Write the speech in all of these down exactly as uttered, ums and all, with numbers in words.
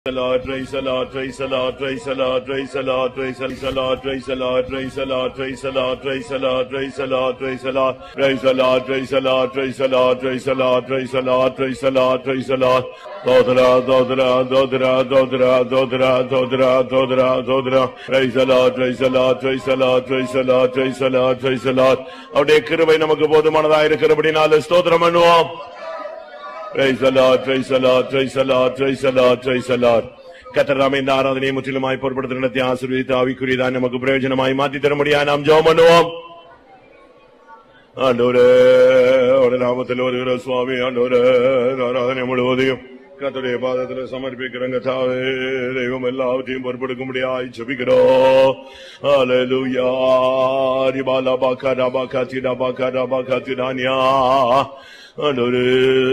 Lord, praise the Lord, praise the Lord, praise the Lord, praise the Lord, praise the Lord, praise the Lord, praise the Lord, praise the Lord, praise the Lord, praise the Lord, praise the Lord, praise the Lord, praise the Lord, praise the Lord, praise the Lord, praise the Lord, praise the Lord, praise the Lord. Dodra, dodra, dodra, dodra, dodra, dodra, dodra, dodra. Praise the Lord, praise the Lord, praise the Lord, praise the Lord, praise the Lord, praise the Lord. அவருடைய கிருபை நமக்கு போதுமானதாக இருக்கிறபடினால ஸ்தோத்திரம் பண்ணுவோம். Praise the Lord, praise the Lord, praise the Lord, praise the Lord, praise the Lord. கர்த்தர் இந்த ஆராதனையை முற்றிலுமாய் பொறுப்படுத்த நடத்தி ஆசீர்வதித்து ஆவிக்குரியதாய் நமக்கு பிரயோஜனமாய் மாற்றி தர முடியாது நாம் ஜெபம் பண்ணுவோம். ஆண்டவரே, உம்முடைய நாமத்தில் வருகிற சுவாமி, ஆண்டவரே, ஆராதனை முழுவதையும் கர்த்தருடைய பாதத்தில் சமர்ப்பிக்கிறங்க தாவே. தெய்வம் எல்லாவற்றையும் பொறுப்பெடுக்க முடியாய் ஜெபிக்கிறோம். ஹல்லேலூயா. ரிபாலா பாகா ரபா காதி ரபா ரபா காதி ரானியா. ஆண்டவரே,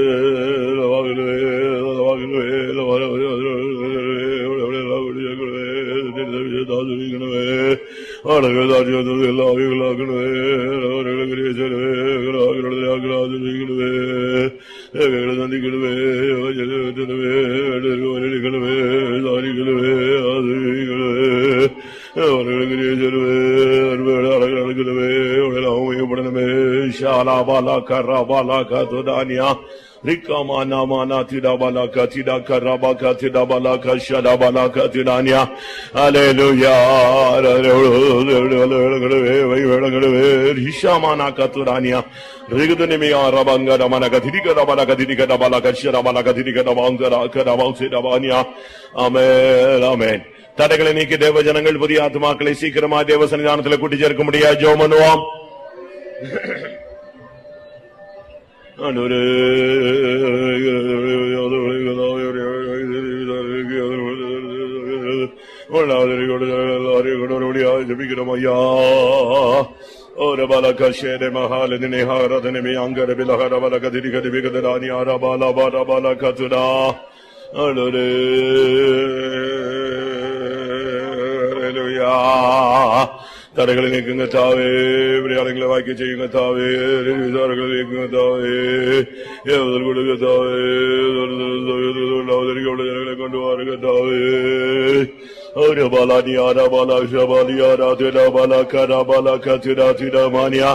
Rikama namana tidabala katida karaba katida bala kashada bala katidania. Hallelujah. Rishamana katurania. Rigudunimia rabanga damana katika dabala katika dabala kashada bala katika dabanga kadabausidabania. Amen. Amen. தடைகளை நீக்கி தேவ ஜனங்கள் புதிய ஆத்துமாக்களை சீக்கிரமா தேவ சன்னிதானத்தில் கூட்டி சேர்க்க முடியாது. ஜெபம் பண்ணுவோம். ஜபிக்கிறோமையா. Ora balaka shere mahal ne hara ne me angare bilahara balaka diri kadi bigadani ara bala bala balaka tuda. Hallelujah. தடைகளை நீக்குங்க தாவே. விளையாடுகளை வாக்கி செய்யுங்க தாவே. விசாரங்களை நீக்குங்க தாவே. ஏவதல் கொடுங்க தாவே. ஜனங்களை கொண்டு வாருங்க தாவே. ஒரு பாலானி ஆரா பாலா ஷபாலி ஆரா திரா பாலா கரா பாலா கத்திரா திரா மானியா.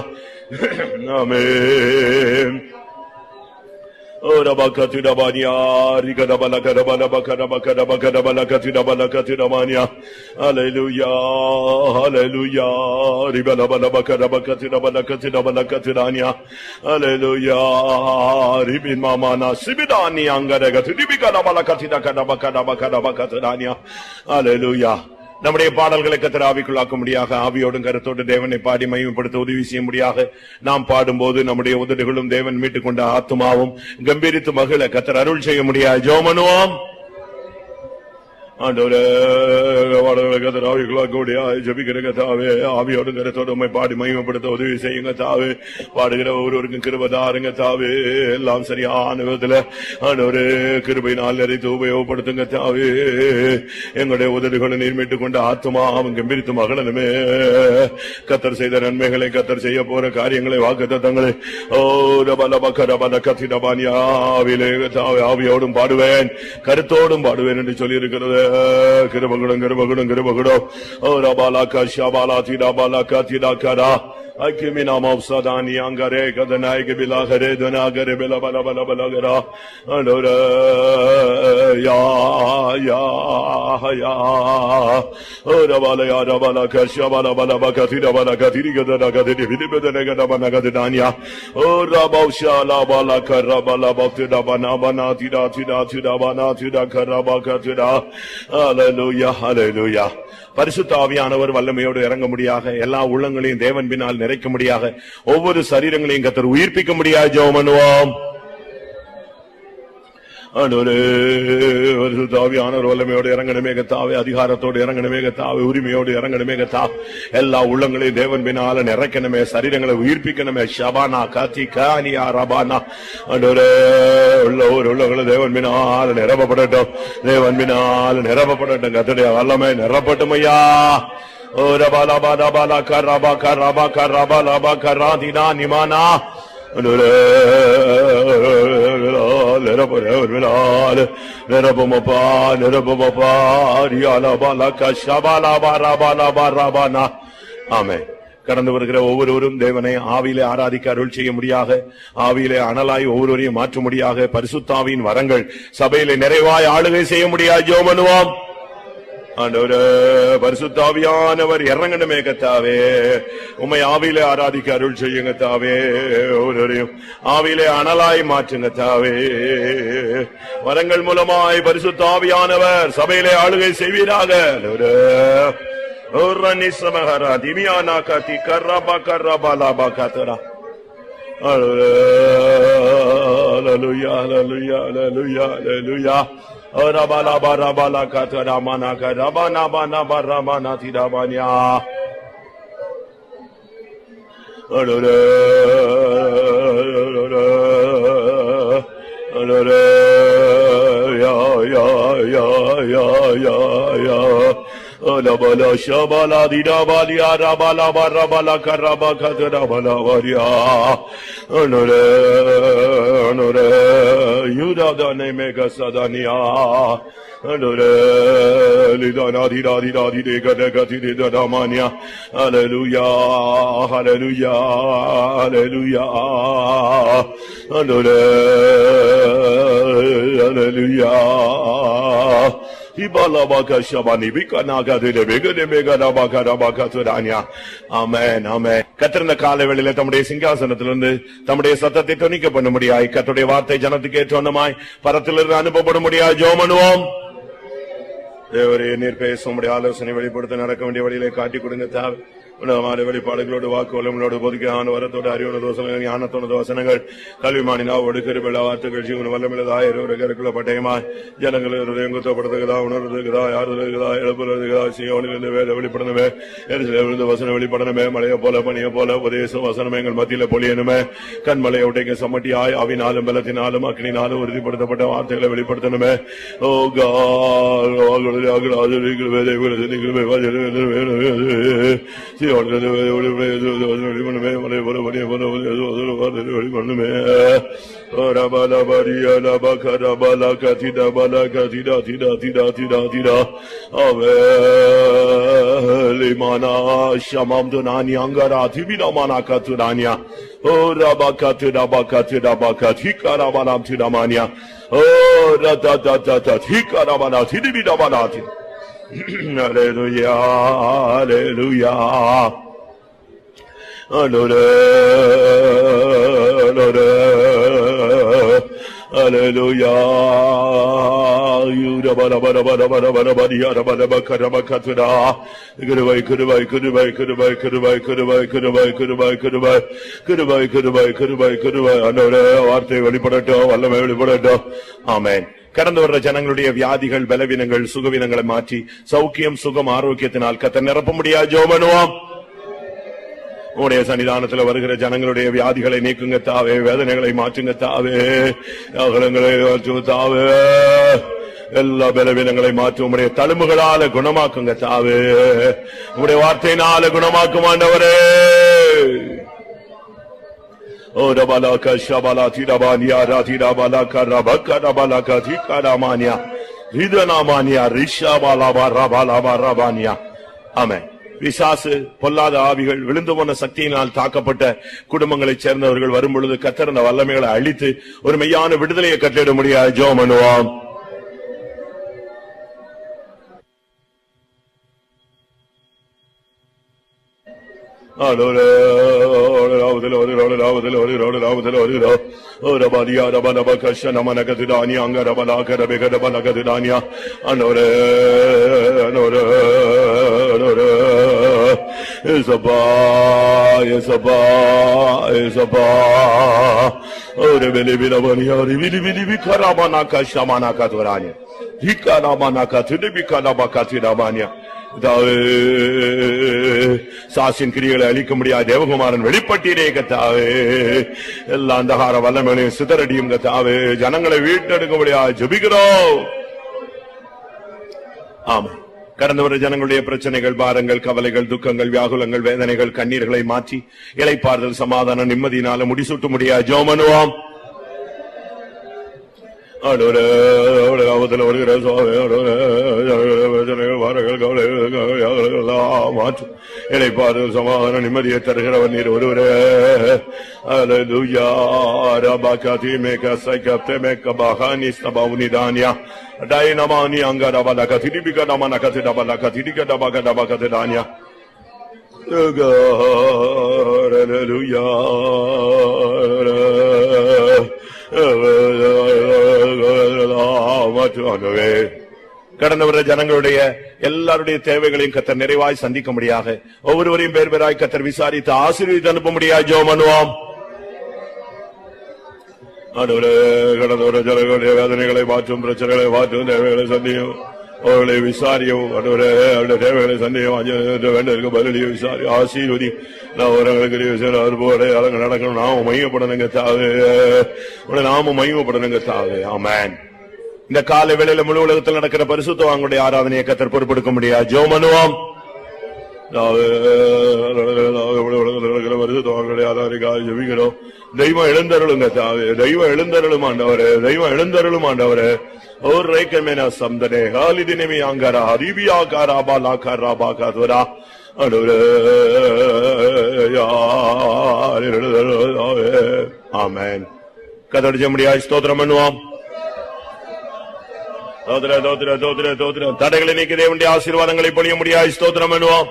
Amen. Ora bakatida bania, rigada balakada balakada bakada bakada balakatida balakatida mania. Hallelujah, hallelujah. Ribala balakada bakatida balakatida balakatidania. Hallelujah. Ribin mamana sibidani angada gatibikada balakatida kada bakada bakada bakatidania. Hallelujah. நம்முடைய பாடல்களை கர்த்தர் ஆவிக்குள்ளாக்கும்படியாக ஆவியோடும் கருத்தோடு தேவனை பாடி மகிமைப்படுத்த உதவி செய்யும்படியாக நாம் பாடும்போது நம்முடைய உதடுகளும் தேவன் மீட்டுக் கொண்ட ஆத்துமாவும் கம்பீரித்து மகிழ கர்த்தர் அருள் செய்ய முடியாது. ஜெபம் பண்ணுவோம். ஆண்டவரே, கர்த்தர் ஆவிக்குள்ளாக்கும்படியா ஜெபிக்கிறங்க தாவே. ஆவியோடும் கருத்தோடு உம்மை பாடி மகிமைப்படுத்த உதவி செய்யுங்க தாவே. பாடுகிற ஒவ்வொருவருக்கும் கிருபை தாருங்க தாவே. எல்லாம் சரியான விதத்துல ஆண்டவரே கிருபையினால் நிறைத்து உபயோகப்படுத்துங்க தாவே. எங்களுடைய உதடுகளை நீர் மீட்டுக் கொண்ட ஆத்துமாவும் கம்பீரித்து மகளனுமே. கர்த்தர் செய்த நன்மைகளை, கர்த்தர் செய்ய போற காரியங்களை, வாக்குத்தத்தங்களை ஓ ரபல பக்கர பல கத்திடபானியா ஆவியிலே தாவே. ஆவியோடும் பாடுவேன், கருத்தோடும் பாடுவேன் என்று சொல்லி இருக்கிறது. கிருபகுடம் கிருபகுடம் கிருபகுடம். ஓ ரபாலா கஷாபாலா திடாபாலா கத்திடாக்கரா. Akimina mavsadani angare kadanai ke bilagare dunagare bela bala bala bala gara. Andora ya ya ya. Ora bala ya bala kasha bala bala bakatira bala katiri kadana kadiri bidibedana kadana bana kadania. Ora bausha la bala karabala baktida bana bana tida tida tida bana tida karaba katida. Hallelujah, hallelujah. பரிசுத்த ஆவியானவர் வல்லமையோடு இறங்க முடியாக, எல்லா உள்ளங்களையும் தேவன் பின்னால் நிறைக்க முடியாக, ஒவ்வொரு சரீரங்களையும் கர்த்தர் உயிர்ப்பிக்க முடியாது. ஜெபம் பண்ணுவோம். ஆண்டவரே, பரிசுத்த ஆவியானவர் வல்லமையோடு இறங்கணுமே கர்த்தாவே. அதிகாரத்தோடு இறங்கணுமே கர்த்தாவே. உரிமையோடு இறங்கணுமே கர்த்தாவே. எல்லா உள்ளங்களையும் தேவன் பின்னால நிறைக்கணுமே, சரீரங்களை உயிர்ப்பிக்கணுமே. ஷபானா காத்தி கானியா ரபானா. ஆண்டவரே, உள்ள ஒரு உள்ளங்களை தேவன் பின்னால நிரப்பப்படட்டும், தேவன் பின்னால நிரப்பப்படட்டும். கர்த்தருடைய வல்லமை நிரப்பட்டும் ஐயா. ஓ ரபாலா பாலா பாலா கரபா கரபா கரபா லபா கராதினா நிமானா. நிரபமப்பா நிரபமப்பா ரியாலபாலா கஷபாலாபாராபாலாபாராபானா. ஆமென். கடந்து வருகிற ஒவ்வொருவரும் தேவனை ஆவியிலே ஆராதிக்க அருள் செய்ய முடியாக, ஆவியிலே அனலாய் ஒவ்வொருவரையும் மாற்ற முடியாக, பரிசுத்தாவின் வரங்கள் சபையிலே நிறைவாய் ஆளுகை செய்ய முடியாது. ஜெபம் பண்ணுவோம். ஆண்டவரே, பரிசுத்தாவியானவர் இறங்கணுமே கர்த்தாவே, உம்மை ஆவியிலே ஆராதிக்க அருள் செய்யுங்க தாவே. ஒவ்வொருவரையும் ஆவியிலே அனலாய் மாற்றுங்க தாவே. வரங்கள் மூலமாய் பரிசுத்தாவியானவர் சபையிலே ஆளுகை செய்வீராக. Oranisamaha Dimiana Kati Karaba Karabalaba Katara. Hallelujah, hallelujah, hallelujah, hallelujah. Orabala Barabala Katara Manaka Rabana Bana Baramana Tidabanya. Ya ya ya ya ya ya. Ola bala shabala dida balia rabala barabala karaba kadra bala varia. Onore onore yuda dane mega sadania. Onore lidana dida dida dide gada gati dida damania. Hallelujah, hallelujah, hallelujah. Onore hallelujah. Ibala baka shabani bika naga dile bega de bega da baka da baka tudanya. Amen, amen. கர்த்தர் காலை வேளையிலே தம்முடைய சிங்காசனத்திலிருந்து தம்முடைய சத்தத்தை தொனிக்க பண்ண முடியாய், கர்த்தருடைய வார்த்தை ஜனத்துக்கு ஏற்றவண்ணமாய் பரத்திலிருந்து அனுப்பப்பட முடியாது. ஜெபம் பண்ணுவோம். தேவரே, நீர் பேச உம்முடைய ஆலோசனை வெளிப்படுத்த நடக்க வேண்டிய வழியிலே காட்டி கொடுங்க தாவே. உணவமான வெளிப்பாடுகளோடு வாக்குவலங்களோடு பொதுக்கான வரத்தோடு அறிவுன தோசனங்கள் ஞானத்தோட தோசனங்கள் கல்விமானினாவோடு கருவிழா வார்த்தைகள் ஜீவன வல்லமில்லதாய் இருவருக்குள்ள பட்டயமாய் ஜனங்கள் எங்குத்தப்படுத்துகிறதா உணர்வுகிறதா யாருகிறதா எழுப்புகிறதா சியோனிலிருந்து வேலை வெளிப்படணுமே, எரிசிலிருந்து வசனம் வெளிப்படணுமே, மழையை போல பனியை போல உபதேசம் வசனம் எங்கள் மத்தியில பொழியணுமே, கண்மலையை உடைக்க சமட்டியாய் அவினாலும் பலத்தினாலும் அக்னினாலும் உறுதிப்படுத்தப்பட்ட வார்த்தைகளை வெளிப்படுத்தணுமே. ஓ Hallelujah, hallelujah. Hallelujah. You bada bada bada bada bada bada yada bada bakara bakatuda. Goodbye, goodbye, goodbye, goodbye, goodbye, goodbye, goodbye, goodbye, goodbye, goodbye, goodbye, goodbye, goodbye. Another வார்த்தை வெளிப்படட்டும், வல்லமை வெளிப்படட்டும். ஆமென். கடந்து வர்ற ஜனங்களுடைய வியாதிகள் பலவீனங்கள் சுகவீனங்களை மாற்றி சௌக்கியம் சுகம் ஆரோக்கியத்தினால் கர்த்தர் நிரப்ப முடியாது. ஜெபம் பண்ணுவோம். உடைய சன்னிதானத்தில் வருகிற ஜனங்களுடைய வியாதிகளை நீக்குங்க தாவே, வேதனைகளை மாற்றுங்க தாவே, அகலங்களை மாற்றுங்க தாவே, எல்லா பலவீனங்களை மாற்றி உடைய தழும்புகளால குணமாக்குங்க தாவே, உடைய வார்த்தையினால குணமாக்கும் ஆண்டவரே. Oh, the balaka shabala tirabania ratira balaka rabaka rabalaka tikaramania ridana risha balaba rabalaba rabania. Amen. விசாசு பொல்லாத ஆவிகள் விழுந்து போன சக்தியினால் தாக்கப்பட்ட குடும்பங்களைச் சேர்ந்தவர்கள் வரும்பொழுது கர்த்தர் அந்த வல்லமைகளை அழித்து ஒரு மெய்யான விடுதலையை கட்டளிட முடியாது. ஜெபம் பண்ணுவோம். சாசின் கிரியைகளை அழிக்க முடியாது. தேவகுமாரன் வெளிப்பட்டீரே கத்தாவே, எல்லா அந்தகார வல்லமைகளையும் சிதறடியும் கத்தாவே, ஜனங்களை வீட்டெடுக்க முடியாது. ஜெபிக்கிறோம். ஆமா, கடந்து வர ஜனங்களுடைய பிரச்சனைகள் பாரங்கள் கவலைகள் துக்கங்கள் வியாகுலங்கள் வேதனைகள் கண்ணீர்களை மாற்றி இளைப்பாறுதல் சமாதான நிம்மதியினால முடிசூட்ட முடியாது. ஜெபம் பண்ணுவோம். ஆண்டவரே நாமத்தில் வருகிற சுவாமி வாரங்கள் கவலைகள் மாற்றும் இளைப்பாறு சமாதான நிம்மதியை தருகிறவர் நீர் ஒருவரே. அல்லேலூயா. ரபக தீமேக சைகப்தே மேக பஹானி ஸ்தபவுனி தானியா டைனமானி அங்கரபலக திடிபிக நமனக திடபலக திடிக டபக டபக தானியா. அல்லேலூயா. கடந்த வர ஜனங்களுடைய எல்லாருடைய தேவைகளையும் கத்தர் நிறைவாய் சந்திக்க முடியாக ஒவ்வொருவரையும் பேர் பேராய் கத்தர் விசாரித்து ஆசீர்வதித்து அனுப்ப முடியாது ஜெபம் பண்ணுவோம். கடந்த வர ஜனங்களுடைய வேதனைகளை மாற்றும், பிரச்சனைகளை மாற்றும், தேவைகளை சந்தியும், அவர்களை விசாரியும், அவருடைய தேவைகளை சந்தியும், வேண்டதற்கு பதிலையும் விசாரி ஆசீர்வதி. நடக்கணும் நாம மையப்படணுங்க தாவே, நாம மையப்படணுங்க தாவே. ஆமென். இந்த கால வேளையில முழு உலகத்தில் நடக்கிற பரிசுத்தவான்களுடைய ஆராதனையை கத்தர் பொறுப்பெடுக்க முடியாது ஜெபம் பண்ணுவோம். பரிசுத்தவான்களுடைய ஆராதனைக்காக ஜெபிக்கிறோம். தெய்வம் எழுந்தருளுங்க தாவே, தெய்வம் எழுந்தருளும் ஆண்டவரே, தெய்வம் எழுந்தருளும் ஆண்டவரே. और रेके में ना समझने हाली दिन में आंगरा हरीबिया का राबा लाखा राबा का द्वारा अडुरे यार आमेन. कदर जमड़िया स्तोत्रम பண்ணுவோம். தோத்ர தோத்ர தோத்ர தோத்ர தடைகளை நீக்கி தேவனுடைய ஆசீர்வாதங்களை பொழிய முடியாது ஸ்தோத்திரம் பண்ணுவோம்.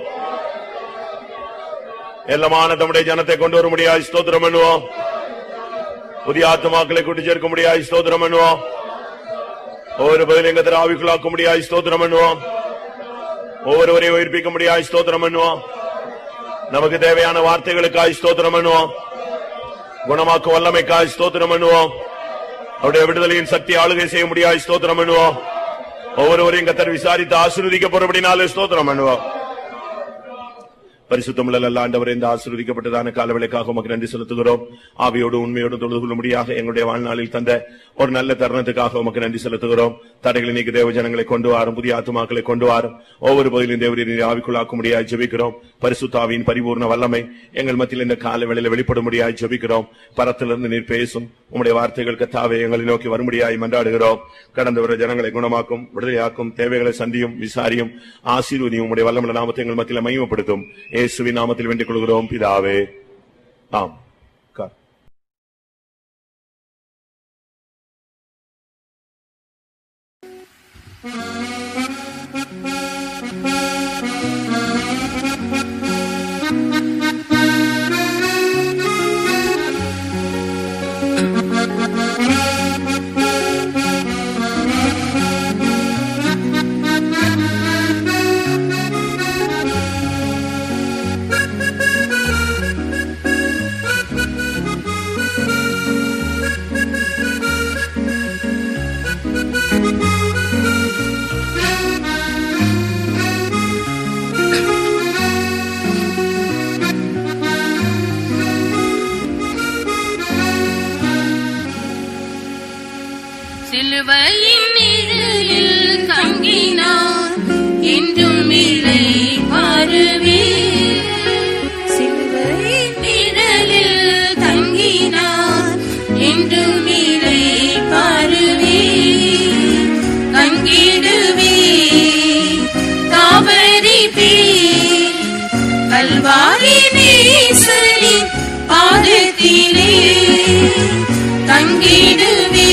எல்லாமான தம்முடைய ஜனத்தை கொண்டு வர முடியாது ஸ்தோத்திரம் பண்ணுவோம். புதிய ஆத்துமாக்களை கூட்டி சேர்க்க முடியாது ஸ்தோத்திரம் பண்ணுவோம். ஒவ்வொரு பதிலங்கத்தில் ஆவிக்குள்ளாக்க முடியாது ஸ்தோத்திரம் பண்ணுவோம். ஒவ்வொருவரையும் உயிர்ப்பிக்க முடியாது ஸ்தோத்திரம் பண்ணுவோம். நமக்கு தேவையான வார்த்தைகளுக்காக ஸ்தோத்திரம் பண்ணுவோம். குணமாக்கும் வல்லமைக்காக ஸ்தோத்திரம் பண்ணுவோம். அவருடைய விடுதலையின் சக்தி ஆளுகை செய்ய முடியாது ஸ்தோத்திரம் பண்ணுவோம். ஒவ்வொருவரையும் கத்தர் விசாரித்து ஆசீர்வதிக்க போறபடினாலே ஸ்தோத்திரம் பண்ணுவோம். பரிசுத்தமுள்ள நல்ல ஆண்டவரே, இந்த ஆசீர்வதிக்கப்பட்டதான காலவேளைக்காக உமக்கு நன்றி செலுத்துகிறோம். ஆவியோடு உண்மையோடு தொழுது கொள்ளும்படியாக எங்களுடைய வாழ்நாளில் தந்த ஒரு நல்ல தருணத்துக்காக உமக்கு நன்றி செலுத்துகிறோம். தடைகளை நீக்கி தேவ ஜனங்களை கொண்டு வாரும், புதிய ஆத்துமாக்களை கொண்டு வாரும். ஒவ்வொரு பதிலும் தேவரீரை ஆவிக்குள்ளாக்க முடியாது ஜெபிக்கிறோம். பரிசுத்தாவின் பரிபூர்ண வல்லமை எங்கள் மத்தியில் இந்த காலவேளையில் வெளிப்பட முடியாது ஜெபிக்கிறோம். பரத்திலிருந்து நீர் பேசும் உம்முடைய வார்த்தைகள் கத்தாவே எங்களை நோக்கி வரும்படியாய் மன்றாடுகிறோம். கடந்த வர ஜனங்களை குணமாக்கும், விடுதலையாக்கும், தேவைகளை சந்தியும், விசாரியும், ஆசீர்வதியும். உம்முடைய வல்லமுள்ள நாமத்தை எங்கள் மத்தியில் மகிமைப்படுத்தும். இயேசுவின் நாமத்தில் வேண்டிக் கொள்கிறோம் பிதாவே, ஆம். சிலுவையின் நிழலில் தங்கினார் என்றும் இல்லை பாருவே. சிலுவையின் நிழலில் தங்கினார் என்றும் இல்லை பாருவே. தங்கிடுவே தாவரிப்பே கல்வாரி நேசரின் பாதத்திலே. தங்கிடுவே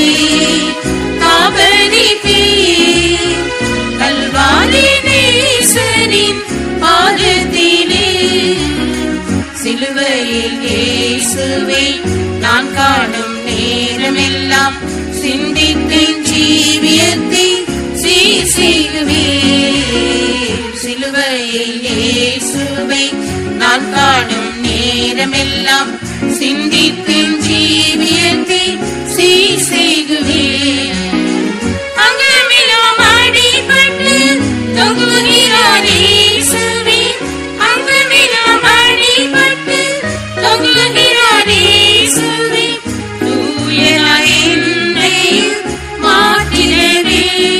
கல்வாரி நேசரின் பாதத்திலே. சிலுவையில் இயேசுவை நான் காணும் நேரமெல்லாம் சிந்தித்தேன் ஜீவியத்தை சீர் செய்குவே. சிலுவையில் இயேசுவை நான் காணும் நேரமெல்லாம் சிந்தித்தேன் ஜீவியத்தை சீர் செய்குவே. அங்கமெல்லாம் அடிபட்டு தொங்குகிறார் இயேசுவே. அங்கமெல்லாம் அடிபட்டு தொங்குகிறார் இயேசுவே. தூயனாய் என்னையும் மாற்றிடவே,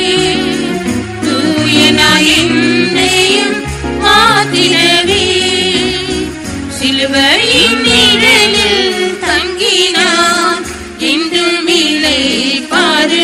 தூயனாய் என்னையும் மாற்றிடவே. சிலுவையின் நிழலில் தங்கினார் என்றும் இல்லை பாரு.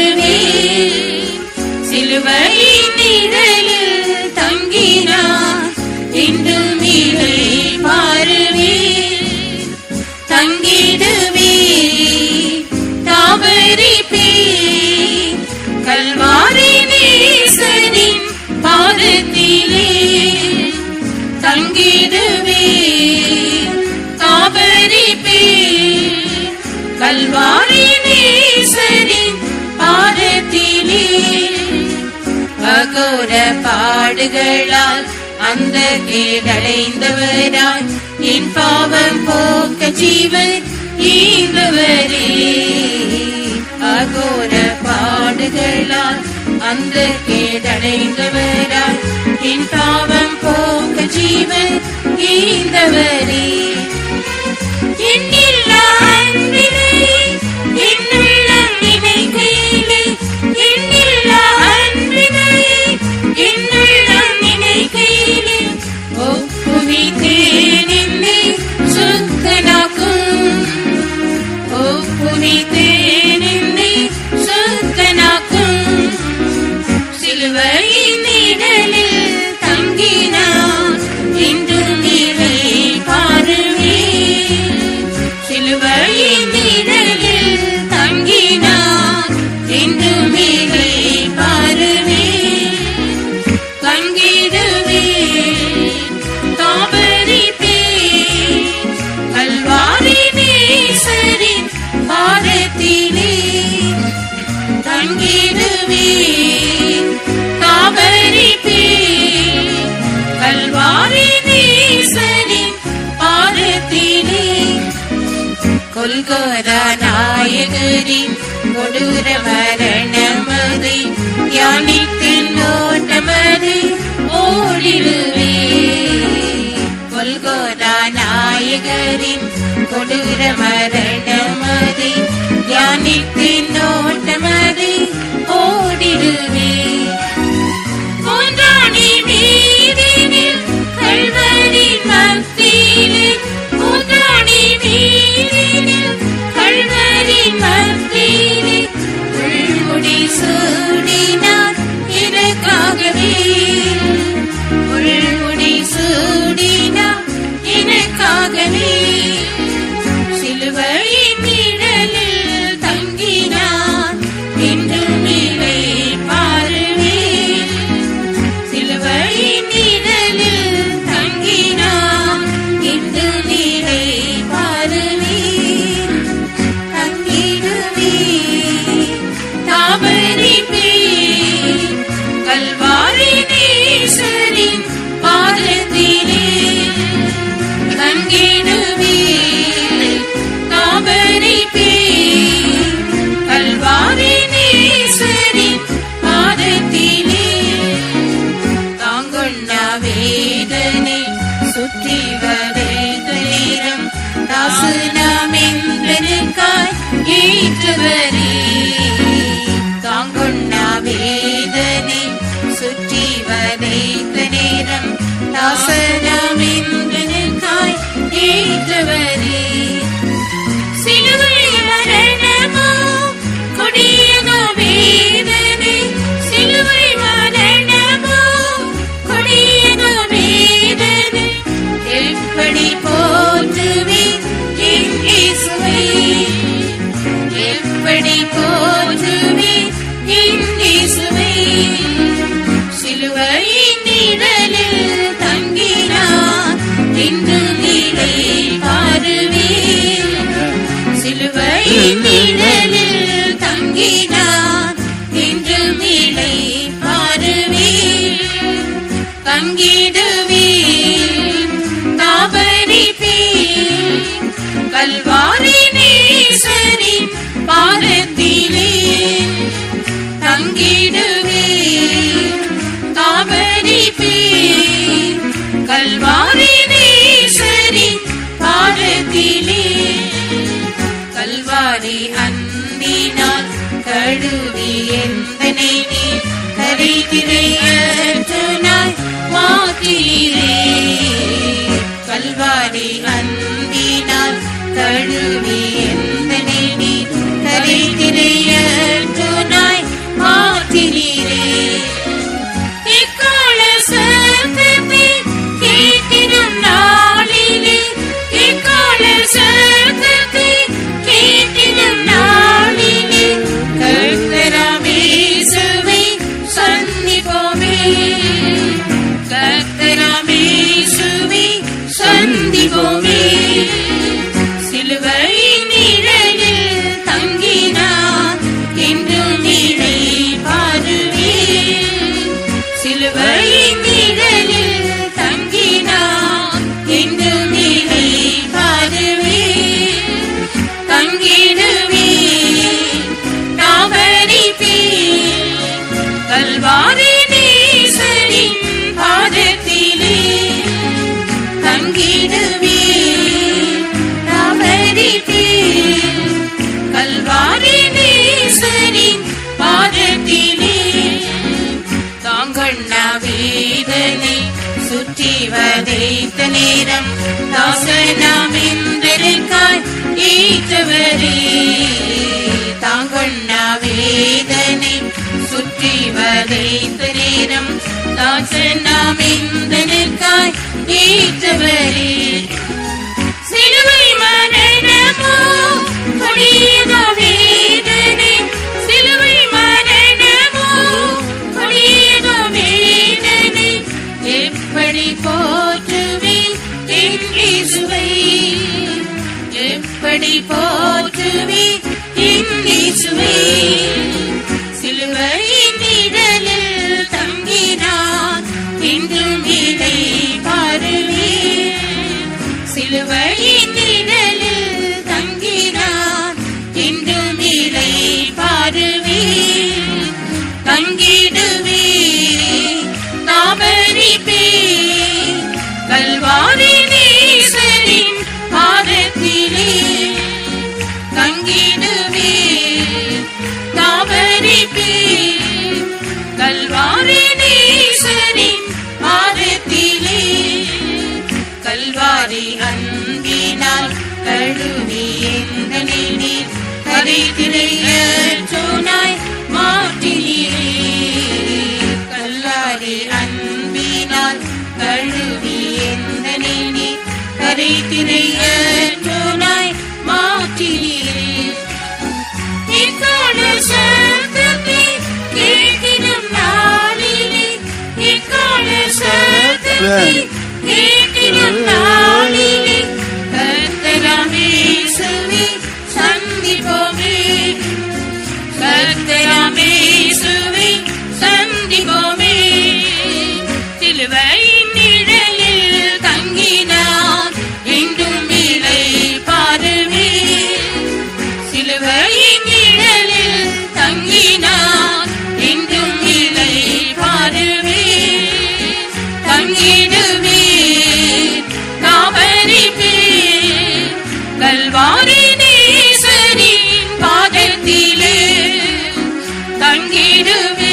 அகோர பாடுகளால் அந்த கேடடைந்தவராய் என் பாவம் போக்க ஜீவன் ஈந்தவரே. அகோர பாடுகளால் அந்த கேடடைந்தவராய் என் பாவம் போக்க ஜீவன் ஈந்தவரே. என்னில்லா அன்பினை என்னுள்ளம் நினைக்கையிலே, என்னில்லா அன்பினை என்னுள்ளம் நினைக்கையிலே, ஒப்புவித்தேன் என்னை சுத்தனாக்கும், ஒப்புவித்தேன் என்னை சுத்தனாக்கும். சிலுவையின் நிழலில் தங்கினான் இன்றும் நீரை பாருவேன். சிலுவையின் நிழலில் தங்கினான் இன்றும் நீரை பாருவேன். தங்கிடுவேன் தாபரிப்பேன் கல்வாரி நேசரின் பாதத்திலே. தங்கிடுவேன் தாபரிப்பேன் கல்வாரி நேசரின் பாதத்திலே. கொல்கோதா நாயகரின் கொடூர மரணமதை தியானித்து நோட்டமதை ஓடிடுவே. கொல்கோதா நாயகரின் கொடூர மரணமதை தியானித்து நோட்டமதை ஓடிடுவே. மூன்றாணி மீதினில் கல்வரி மத்தியிலே, மூன்றாணி மீதினில் கல்வரி மத்தியிலே, உள்முடி சூடினார் எனக்காகவே, உள்முடி சூடினார் எனக்காகவே. சிலுவையின் நிழலில் தங்கினார் என்றும் நீரை பாருவேன். சிலுவையின் நிழலில் தங்கினார் என்றும் நீரை பாருவேன். தங்கிடுவேன் தாபரிப்பேன் கல்வாரி நேசரின் பாதத்திலே. தங்கிடுவேன் தாபரிப்பேன் கல்வாரி நேசரின் பாதத்திலே. தாங்கொண்டா வேதனை சுற்றி வரைந்த நேரம் தாசுனாமென்றனுக்காய் ஏற்றவரே. தாங்கொண்டா வேதனை சுற்றி வரைந்த நேரம் தாசனாமென்றனுக்காய் ஏற்றவரே. சிலுவை மரணமோ கொடியதோ வேதனை, சிலுவை மரணமோ கொடியதோ வேதனை. எப்படி போற்றுவேன் என் இயேசுவை, எப்படி போற்றுவேன் என் இயேசுவை. சிலுவையின் நிழலில் தங்கினார் இன்றும் நீரை பாருவேன். சிலுவையின் நிழலில் தங்கினார் இன்றும் நீரை பாருவேன். தங்கிடுவேன் தாபரிப்பேன் கல்வாரி நேசரின் பாதத்திலே. தங்கிடுவேன் தாபரிப்பேன் கல்வாரி நேசரின் பாதத்திலே. கல்வாரி அன்பினால் கழுவி எந்தனை நீ கரைதிரையற்றுனாய் மாற்றிலே. கல்வாரி அன்பினால் கழுவி எந்தனை நீ கரைதிரையற்றுனாய் மாற்றிலே. இக்கால சத்தத்தை கேட்டிடும் நாளிலே, இக்கால சத்தத்தை கேட்டிடும் நாளிலே, கர்த்தராம் இயேசுவை சந்திப்போமே, கர்த்தராம் இயேசுவை சந்திப்போமே. சிலுவையின் நிழலில் தங்கினார் என்றும் நீரை பாருவேன். சிலுவையின் நிழலில் தங்கினான் என்றும் நிலை பாருவே தங்கிடுவே தாவரிப்பே கல்வாரி நேசரின் பாதத்திலே தங்கிடுவே தாவரிப்பே கல்வாரி நேசரின் பாதத்திலே தாங்கண்ணா வேதனை சுற்றி வதைத்த நேரம் தாசனாம் என்றெருக்காய் ஈற்றவரே தாங்கண்ணா வேதனை சுற்றி வதைத்த நேரம் தாசனாம் என்றெருக்காய் ஈற்றவரே சிலுவை மரணமோ கொடியத வேதனை சிலுவை மரணமோ கொடியத வேதனை எப்படி போற்றுவேன் என் இயேசுவை எப்படி போற்றுவேன் என் இயேசுவை சிலுவையின் நிழலில் தங்கினான் என்றும் இதை பாருவேன் சிலுவையின் நிழலில் தங்கினான் என்றும் இதை பாருவேன் தங்கிடுவே தாபரிப்பே கல்வாரி நேசரின் பாதத்திலே தங்கிடுவே தாபரிப்பே கல்வாரி நேசரின் பாதத்திலே கல்வாரி அன்பினால் கழுவி எந்த நீர் கரை திரையோனாய் மாற்றினீரே கல்வாரி அன்பினால் கழுவி எந்த நீர் கரை திரையோனாய் மாற்றினீரே இக்கால சத்தத்தை கேட்கிடும் நாளிலே இக்கால சத்தத்தை கேட்கிடும் நாளிலே கர்த்தராம் இயேசுவை சந்திப்போமே கர்த்தராம் இயேசுவை சந்திப்போமே சிலுவையின் நிழலில் தங்கினான் என்றும் இலை பாருவே சிலுவையின் நிழலில் தங்கினான் என்றும் இலை பாருவே தங்கிடுவே தாபரிப்பே கல்வாரி நேசரின் பாதத்திலே தங்கிடுவே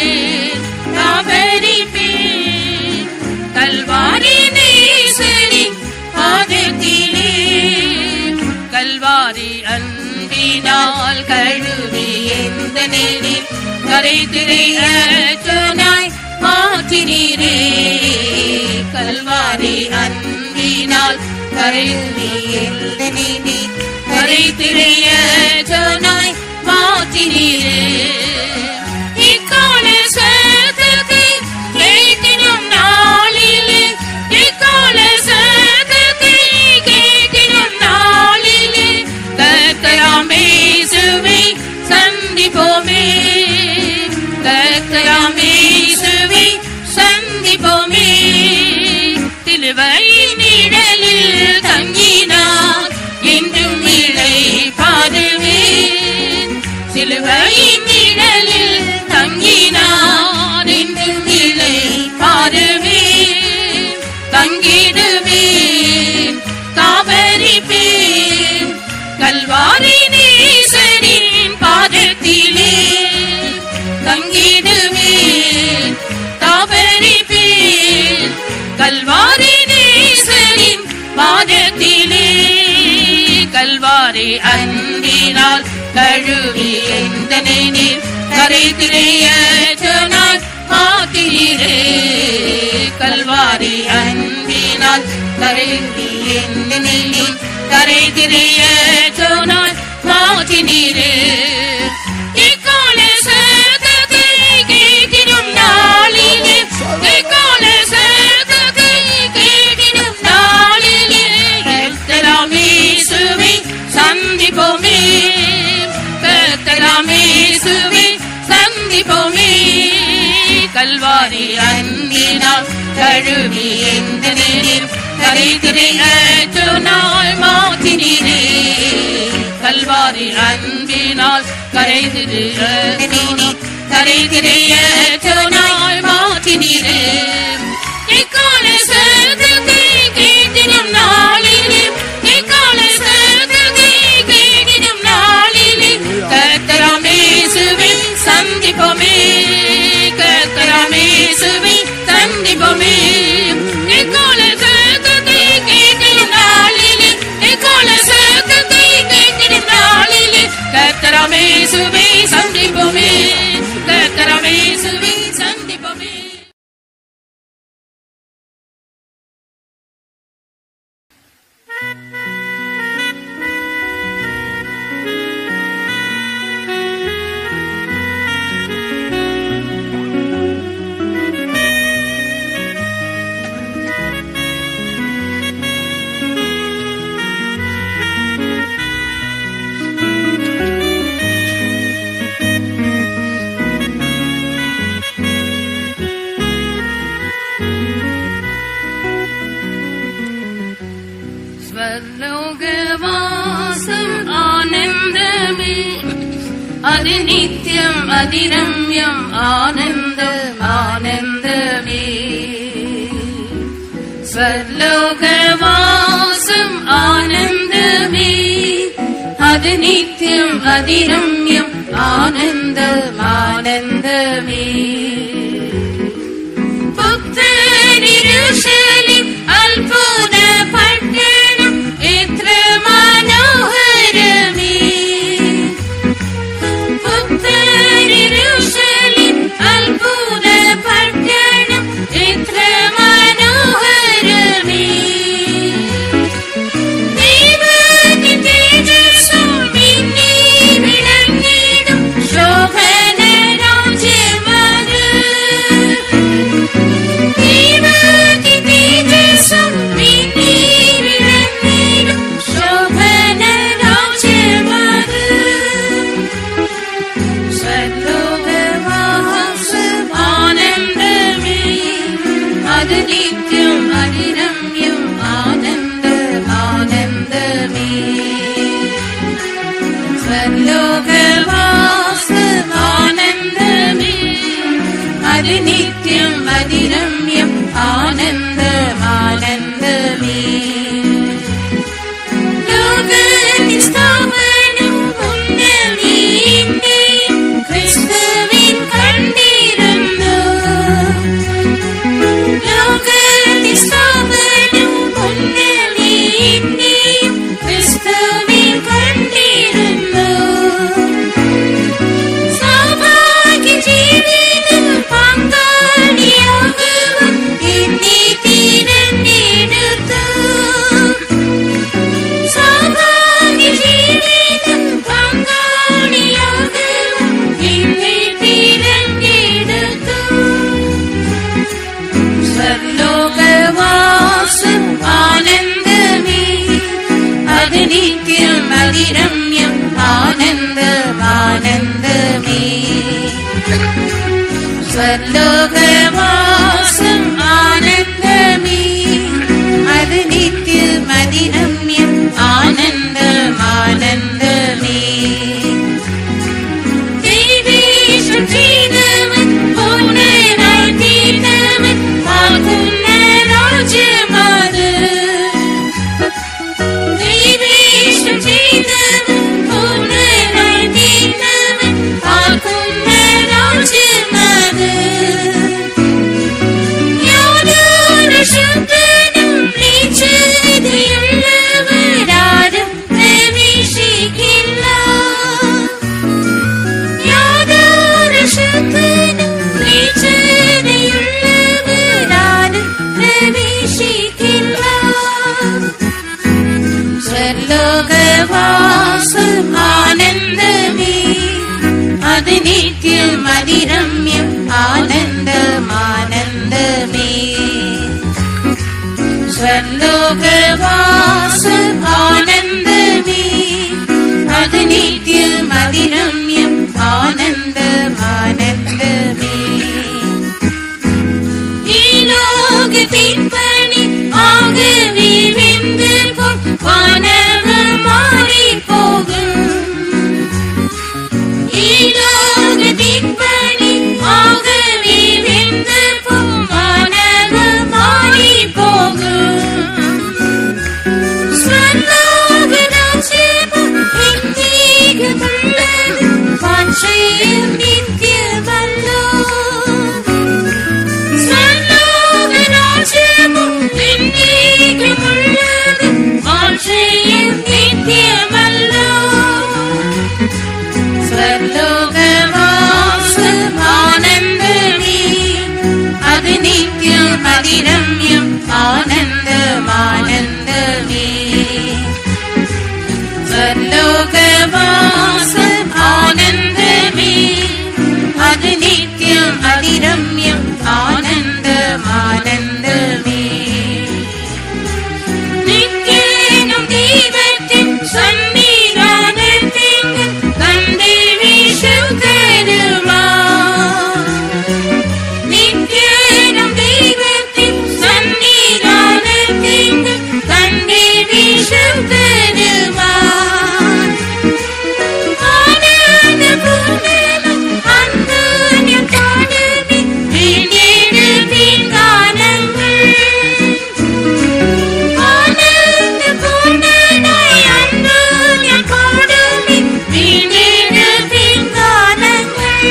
தாபரிப்பே கல்வாரி நேசரின் பாதத்திலே கல்வாரி அன்பினால் கழுவி எந்த நீர் கரை திரையோனாய் மாற்றினீரே கல்வாரி அன்பினால் கழுவி எந்த நீர் கரை திரையோனாய் மாற்றினீரே இக்கால சத்தத்தை கேட்கிடும் நாளிலே இக்கால சத்தத்தை கேட்கிடும் நாளிலே கர்த்தராம் இயேசுவை சந்திப்போமே கர்த்தராம் இயேசுவை சந்திப்போமே சிலுவையின் நிழலில் தங்கினான் என்றும் இலை பாருவேன் சிலுவையின் நிழலில் தங்கினான் என்றும் இலை பாருவேன் தங்கிடுவேன் தாபரிப்பேன் கல்வாரி நேசரின் பாதத்திலே தங்கிடுவேன் தாபரிப்பேன் கல்வாரி நேசரின் பாதத்திலே கல்வாரி அன்பினால் கழுவி எந்த நீர் கரை திரையோனாய் மாற்றினீரே கல்வாரி அன்பினால் கழுவி எந்த நீர் கரை திரையோனாய் மாற்றினீரே இக்கால சத்தத்தை கேட்கிடும் நாளிலே இக்கால சத்தத்தை கேட்கிடும் நாளிலே கர்த்தராம் இயேசுவை சந்திப்போமே கர்த்தராம் இயேசுவை சந்திப்போமே கல்வாரி கல்வாரி அன்பினால் கழுவி எந்த நீர் கரைதிரையற்ற நாள் மாற்றினீரே. கல்வாரி அன்பினால் கரைதிரைய கரைதிரையற்ற நாள் மாற்றினீரே. எக்கால சத்தத்தை கேட்டிடும் நாளிலே எக்கால சத்தத்தை கேட்டிடும் நாளிலே கர்த்தராம் இயேசுவை சந்திப்போமே. கர்த்தராம் இயேசுவை சந்திப்போமே. எக்கால சத்தத்தை கேட்டிடும் நாளிலே எக்கால சத்தத்தை கேட்டிடும் நாளிலே கர்த்தராம் இயேசுவை சந்திப்போமே. கர்த்தராம் இயேசுவை சந்திப்போமே. ஸ்வர்லோகவாசம் ஆனந்தமே அது நித்யம் அதிரம்யம் ஆனந்த ஆனந்தமே. ஸ்வர்லோகவாசம் ஆனந்தமே அது நித்யம் அதிரம்யம் ஆனந்த ஆனந்தமே. புத்தரிருஷலின் அற்புத பட்டணம் எത്ര മനോഹരമേ. പുത്തരിരുഷലിൻ അത്ഭുത പട്ടണം എത്ര മനോഹരമേ. ദൈവത്തിൻ തേജസ്സും മിന്നി വിളങ്ങിടും ശോഭന രാജ്യമത്. ദൈവത്തിൻ തേജസ്സും മിന്നി വിളങ്ങിടും ശോഭന രാജ്യമത്. സ്വർലോകവാസം ആനന്ദമേ അത് നിത്യം അതിരമ്യം ആനന്ദ ആനന്ദമേ. സ്വർലോകവാസം ആനന്ദമേ അത് നിത്യം അതിരമ്യം ആനന്ദ ആനന്ദമേ. ലോകത്തിൻ സ്ഥാപനം ഉന്നതിയിന്റെയും ക്രിസ്തുവിൻ കണ്ടിരുന്നു. ലോകത്തിൻ സ്ഥാപനം ഉന്നതിയിന്റെയും ക്രിസ്തുവിൻ കണ്ടിരുന്നു. സൗഭാഗ്യ ജീവിതം പങ്കാളിയാകുവാൻ എന്നെ തിരഞ്ഞെടുത്തു. സൗഭാഗ്യ ജീവിതം പങ്കാളിയാകുവാൻ എന്നെ തിരഞ്ഞെടുത്തു. സ്വർലോകവാസം ആനന്ദമേ അത് നിത്യം അതിരമ്യം ആനന്ദ ആനന്ദമേ. സ്വർലോകവാസം ആനന്ദമേ അത് നിത്യം അതിരമ്യം ആനന്ദ ആനന്ദമേ. ദൈവേശം ചെയ്തവൻ പൂർണ്ണനായി തീർന്നവൻ ആകുന്ന രാജ്യമത്. ദൈവേശം ചെയ്തവൻ പൂർണ്ണനായി തീർന്നവൻ ആകുന്ന രാജ്യമത്. യാതൊരു ശുദ്ധനും നീചതയുള്ളവരാരും പ്രവേശിക്കില്ല. യാതൊരു ശുദ്ധനും നീചതയുള്ളവരാരും പ്രവേശിക്കില്ല. സ്വർലോകവാസം ആനന്ദമേ അത് നിത്യം അതിരമ്യം ആനന്ദ ആനന്ദമേ. സ്വർലോകവാസം ആനന്ദമേ അത് നിത്യം അതിരമ്യം ആനന്ദ ആനന്ദമേ. அதிரம்யம் ஆனந்தம் ஆனந்தமே ஸ்வர்லோகவாசம் ஆனந்தமே அது நித்தியம் அதிரம்யம் ஆனந்தம் ஆனந்தமே நித்தியனும் தெய்வத்தின் சந்நிதானத்தின் கண்டே வீசும் தருமா நித்தியனும் தெய்வத்தின் சந்நிதானத்தின் கண்டே வீசும் தருமா ஆனந்த பூர்ணம் அந்தோன்யம் பாடுமே வீணேடு பின்கானங்கள் ஆனந்த பூர்ணனாய் அந்தோன்யம் பாடுமே வீணேடு பின்கானங்கள்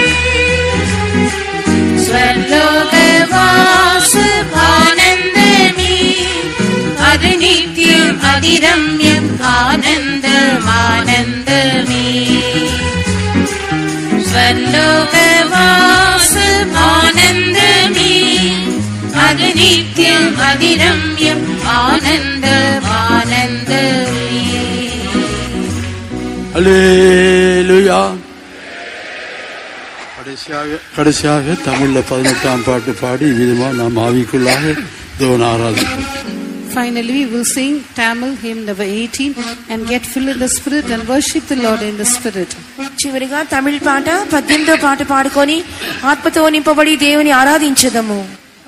ஸ்வர்லோகவாசம் ஆனந்தமே அது நித்தியம் அதிரம்யம் ஆனந்தம் ஆனந்தமே ஸ்வர்லோகவாசம் ஆனந்தமே அது நித்தியம் அதிரம்யம் ஆனந்தம் ஆனந்தமே அல்லேலூயா. கடைசியாக கடைசியாக தமிழ்ல பதினெட்டாம் பாட்டு பாடி விதமா நாம் ஆவிக்குள்ளாக தேவன் ஆராதிப்போம். Finally, we will sing Tamil hymn number eighteen and get filled in the Spirit and worship the Lord in the Spirit. చివరిగా తమిళ పాట పద్దెనిమిదో పాట పాడుకొని ఆత్మతో నింపబడి దేవుని ఆరాధించదము.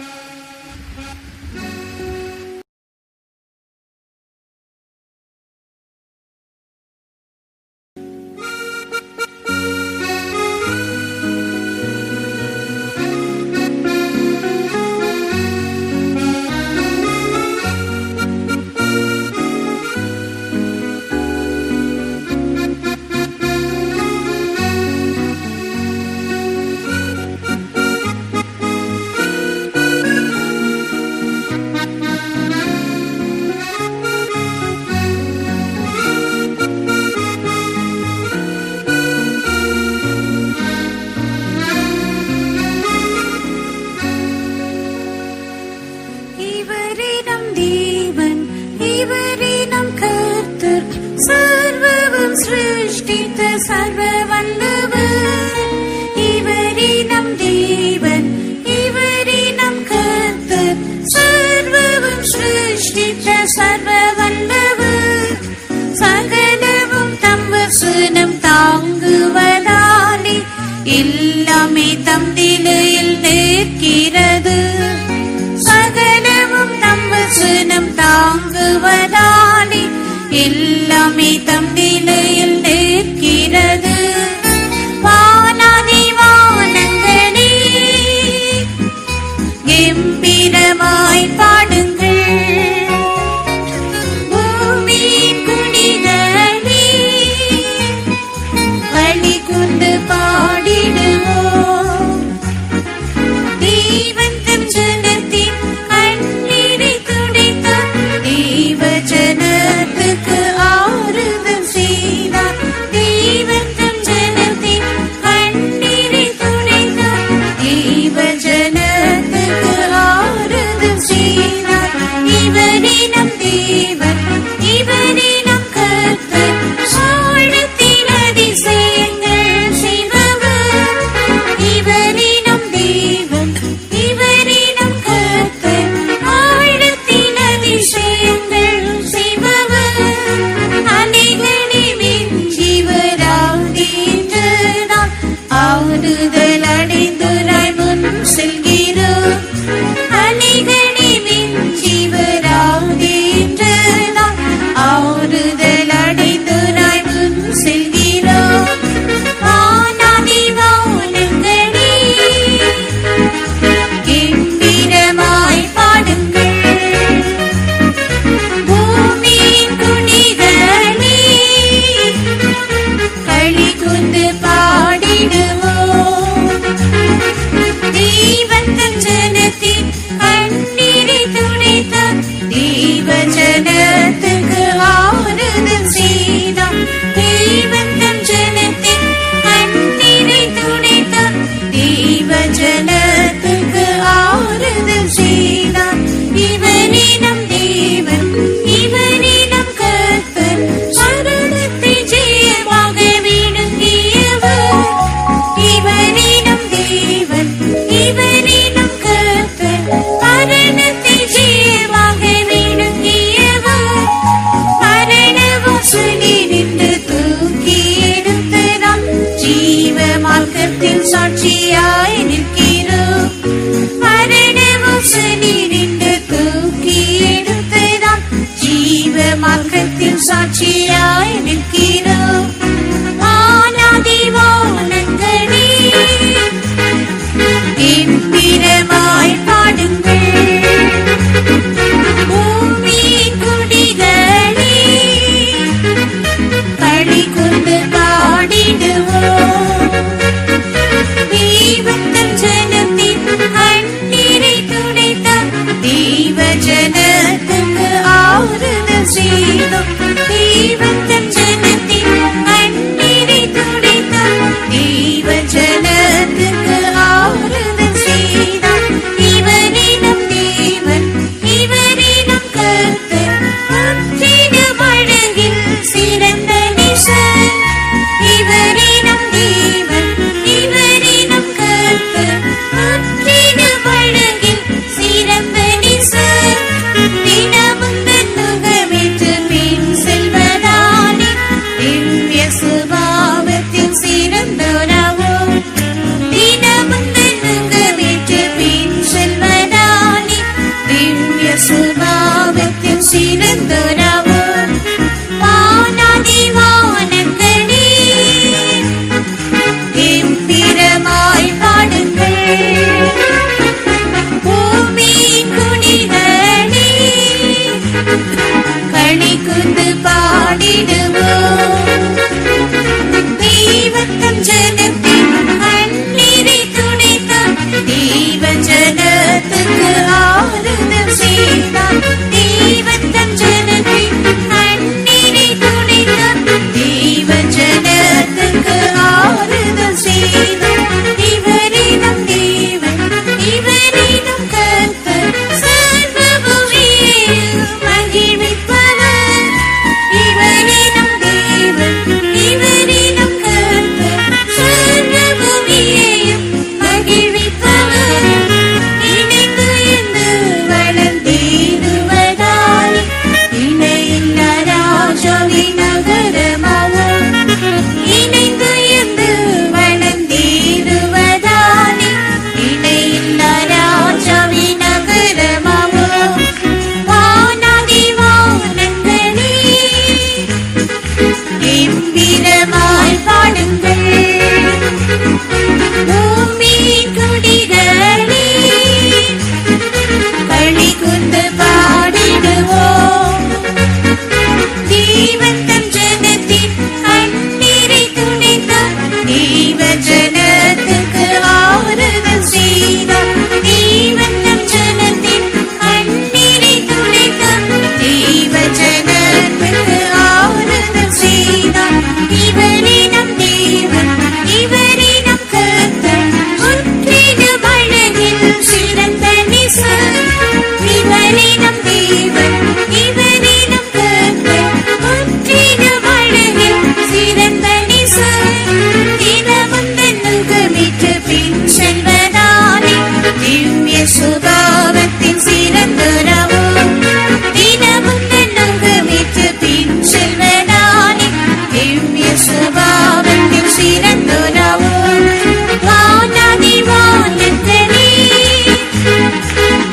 எல்லாமே தம் நிலையில் நிற்கிறது சகலமும் தம் வசனம் தாங்குவதாலே எல்லாமே தம் நிலையில் நிற்கிறது வானாதி வானங்களே கம்பீரமாய் பாடுங்கள் பூமியின் குடிகளே களி கொண்டு பாடிடுவோம் தேவன் தம் ஜனத்தின் கண்ணீரை துடைத்தார் தேவ ஜனத்துக்கு ஆறுதல் செய்தார் தேவன் தம் ஜனத்தின் கண்ணீரை துடைத்தார் தேவ ஜனத்துக்கு ஆறுதல் செய்தார் இவர்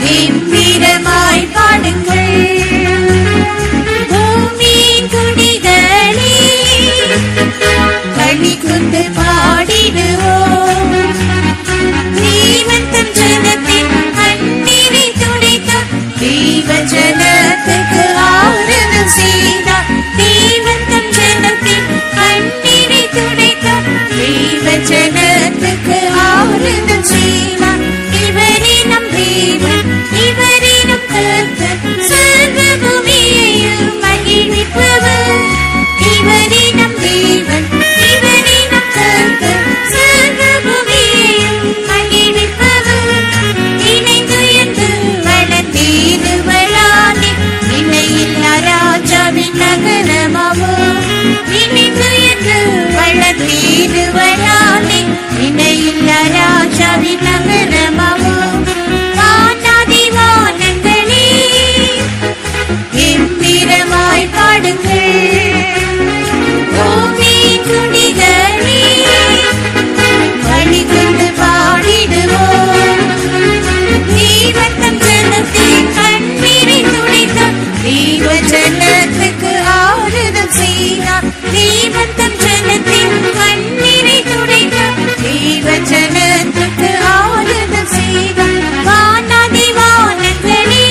கம்பீரமாய் பாடுங்கள் பூமியின் குடிகளே களி கொண்டு பாடிடுவோம் தேவன் தம் ஜனத்தின் கண்ணீரை துடைத்தார் தேவ ஜனத்துக்கு ஆறுதல் செய்தார் தேவன் தம் ஜனத்தின் கண்ணீரை துடைத்தார் தேவ ஜனத்துக்கு ஆறுதல் செய்தார் இவரே நம் தேவன் இவரே நம் கர்த்தர் சர்வ பூமியையும் மகிழ்விப்பவர் இவரே நம் தேவன் இவரே நம் கர்த்தர் சர்வ பூமியையும் மகிழ்விப்பவர் இணைந்து என்று வளர்ந்தேறுவளானே இணையில்லா ராஜாவின் நகரமாவோம் இணைந்து என்று வளர்ந்தேறுவளானே இணையில்லா ராஜாவின் நகரமாவோம் வானாதி வானங்களே கம்பீரமாய் பாடுங்கள் பூமி குடிகளே களி கொண்டு பாடிடுவோம் தேவன் தம் ஜனத்தின் கண்ணீரை துடைத்தார் தேவ ஜனத்துக்கு ஆறுதல் செய்தார் தேவன் தம் ஜனத்தின் கண்ணீரை துடைத்தார் தேவ ஜனத்துக்கு ஆறுதல் செய்தார் வானாதி வானங்களே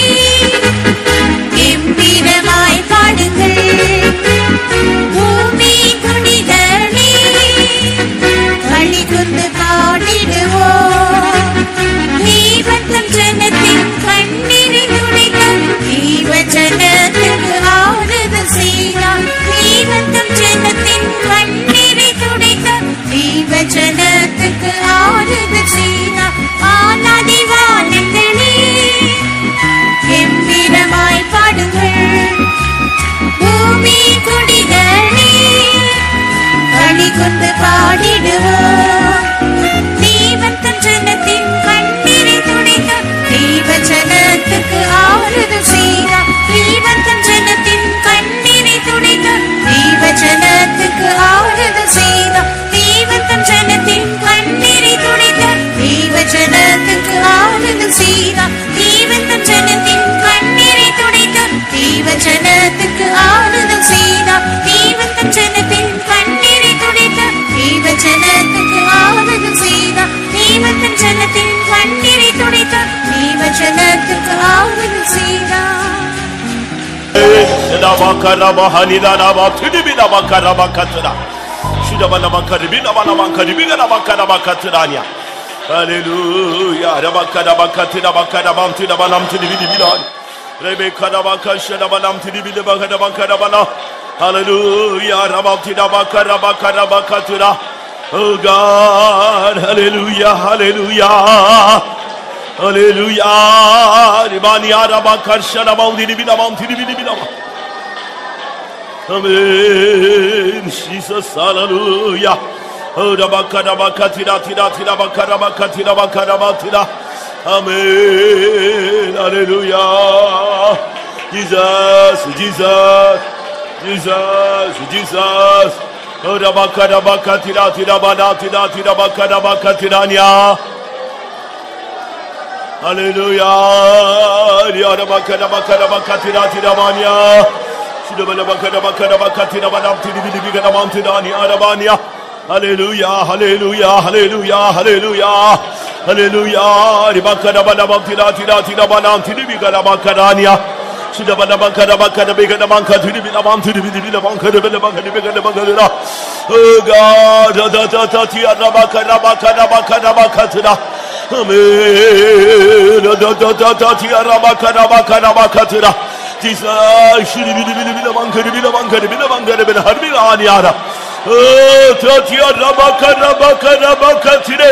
கம்பீரமாய் பாடுங்கள் பூமி குடிகளே களி கொண்டு பாடிடுவோம் தேவன் தம் ஜனத்தின் கண்ணீரை துடைத்தார் தேவ ஜனத்துக்கு ஆறுதல் செய்தார் தேவன் தம் ஜனத்தின் கண்ணீரை துடைத்தார் தேவ ஜனத்துக்கு ஆறுதல் செய்தார் வானாதி வானங்களே கம்பீரமாய் பாடுங்கள் பூமி குடிகளே களி கொண்டு பாடிடுவோம் தேவன் தம் ஜனத்தின் கண்ணீரை துடைத்தார் தேவ ஜனத்துக்கு ஆறுதல் செய்தார் தேவன் தம் ஜனத்தின் கண்ணீரை துடைத்தார் தேவ ஜனத்துக்கு ஆறுதல் செய்தார் தேவன் தம் ஜனத்தின் கண்ணீரை துடைத்தார் தேவ ஜனத்துக்கு ஆறுதல் செய்தார் தேவன் தம் ஜனத்தின் கண்ணீரை துடைத்தார் தேவ ஜனத்துக்கு ஆறுதல் செய்தார் தேவன் தம் ஜனத்தின் கண்ணீரை துடைத்தார் தேவ ஜனத்துக்கு ஆறுதல் செய்தார் தேவன் தம் ஜனத்தின் கண்ணீரை துடைத்தார் தேவ ஜனத்துக்கு ஆறுதல் செய்தார் Hallelujah. Rabakadabakatida bakadabam tidabanam tidibidibilan. Rebekadabakashadabanam tidibidabakadabakadabana. Hallelujah. Rabakidabakadabakadabakatida. Oh God. Hallelujah. Hallelujah. Hallelujah. Ribaniya rabakashadabam tidibidabam tidibidibidabam. Amen. Jesus. Hallelujah. Oh, rabakadabakatida tida tida bakadabakatida bakadabatida. Amen. Hallelujah. Jesus, Jesus, Jesus, Jesus. Oh, rabakadabakatida tida bada tida tida bakadabakatidanya. Hallelujah. Ya rabakadabakadabakatida tida banya. Shidabakadabakadabakatida badam tidi bidi bigadam tidani arabanya. Hallelujah, hallelujah, hallelujah, hallelujah, hallelujah. Ribakada badabam tida tida tida badam tidi bigada bakadania. Shida badabakada bakada bigada banka tidi bidabam tidi bidabam bakada bakada bigada bakada. Oh God, da da da tia rabakada bakada bakada bakada. Amen. Da da da da tia rabakada bakada bakada. Jesus, shidi bidi bidi bidi banka bidi banka bidi banka bidi harbi aniara. Oh, tatia rabakada bakada bakatire.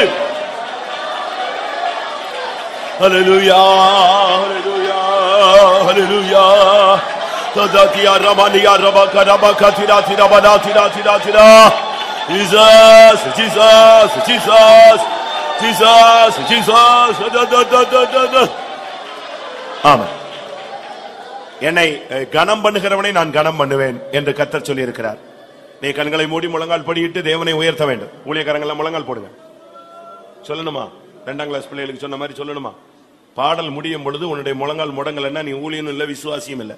Hallelujah, hallelujah, hallelujah. Tatia ramania rabakada bakatira tira bada tira tira tira. Jesus, Jesus, Jesus, Jesus, Jesus. Da da da da da da. Amen. என்னை கனம் பண்ணுகிறவனை நான் கனம் பண்ணுவேன் என்று கர்த்தர் சொல்லி இருக்கிறார். நீ கண்களை மூடி முழங்கால் படியிட்டு தேவனை உயர்த்த வேண்டும். ஊழியக்காரங்களை முழங்கால் போடுங்க. சொல்லணுமா? இரண்டாம் கிளாஸ் பிள்ளைகளுக்கு சொன்ன மாதிரி சொல்லணுமா? பாடல் முடியும் பொழுது உன்னுடைய முழங்கால் முடங்கலன்னா நீ ஊழியனும் இல்ல, விசுவாசியும் இல்ல.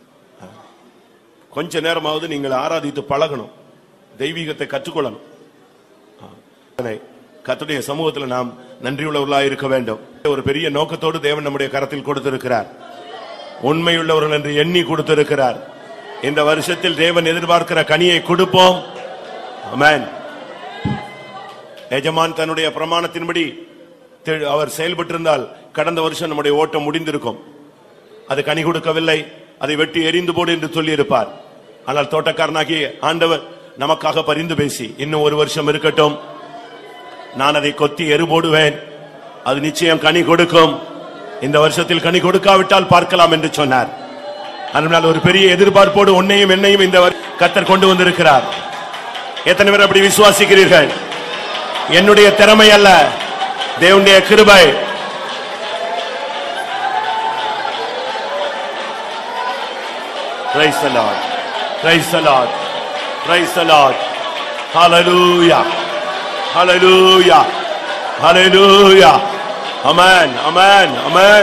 கொஞ்ச நேரமாவது நீங்கள் ஆராதித்து பழகணும், தெய்வீகத்தை கற்றுக்கொள்ளணும். கர்த்தருடைய சமூகத்தில் நாம் நன்றியுள்ளவர்களாக இருக்க வேண்டும். ஒரு பெரிய நோக்கத்தோடு தேவன் நம்முடைய கரத்தில் கொடுத்திருக்கிறார். உண்மையுள்ளவர்கள் என்று எண்ணி கொடுத்திருக்கிறார். இந்த வருஷத்தில் தேவன் எதிர்பார்க்கிற கனியை கொடுப்போம். ஆமென். எஜமான் தன்னுடைய பிரமாணத்தின்படி அவர் செயல்பட்டிருந்தால் கடந்த வருஷம் நம்முடைய ஓட்டம் முடிந்திருக்கும். அது கனி கொடுக்கவில்லை, அதை வெட்டி எரிந்து போடு என்று சொல்லி இருப்பார். ஆனால் தோட்டக்காரனாகி ஆண்டவர் நமக்காக பரிந்து பேசி இன்னும் ஒரு வருஷம் இருக்கட்டும், நான் அதை கொத்தி எரு போடுவேன், அது நிச்சயம் கனி கொடுக்கும், இந்த வருஷத்தில் கனி கொடுக்காவிட்டால் பார்க்கலாம் என்று சொன்னார். அதனால் ஒரு பெரிய எதிர்பார்ப்போடு உன்னையும் என்னையும் இந்த கர்த்தர் கொண்டு வந்திருக்கிறார். எத்தனை பேர் அப்படி விசுவாசிக்கிறீர்கள்? என்னுடைய திறமை அல்ல, தேவனுடைய கிருபை. Praise the Lord. Praise the Lord. Praise the Lord. Hallelujah. Hallelujah. Hallelujah. Amen. Amen. Amen.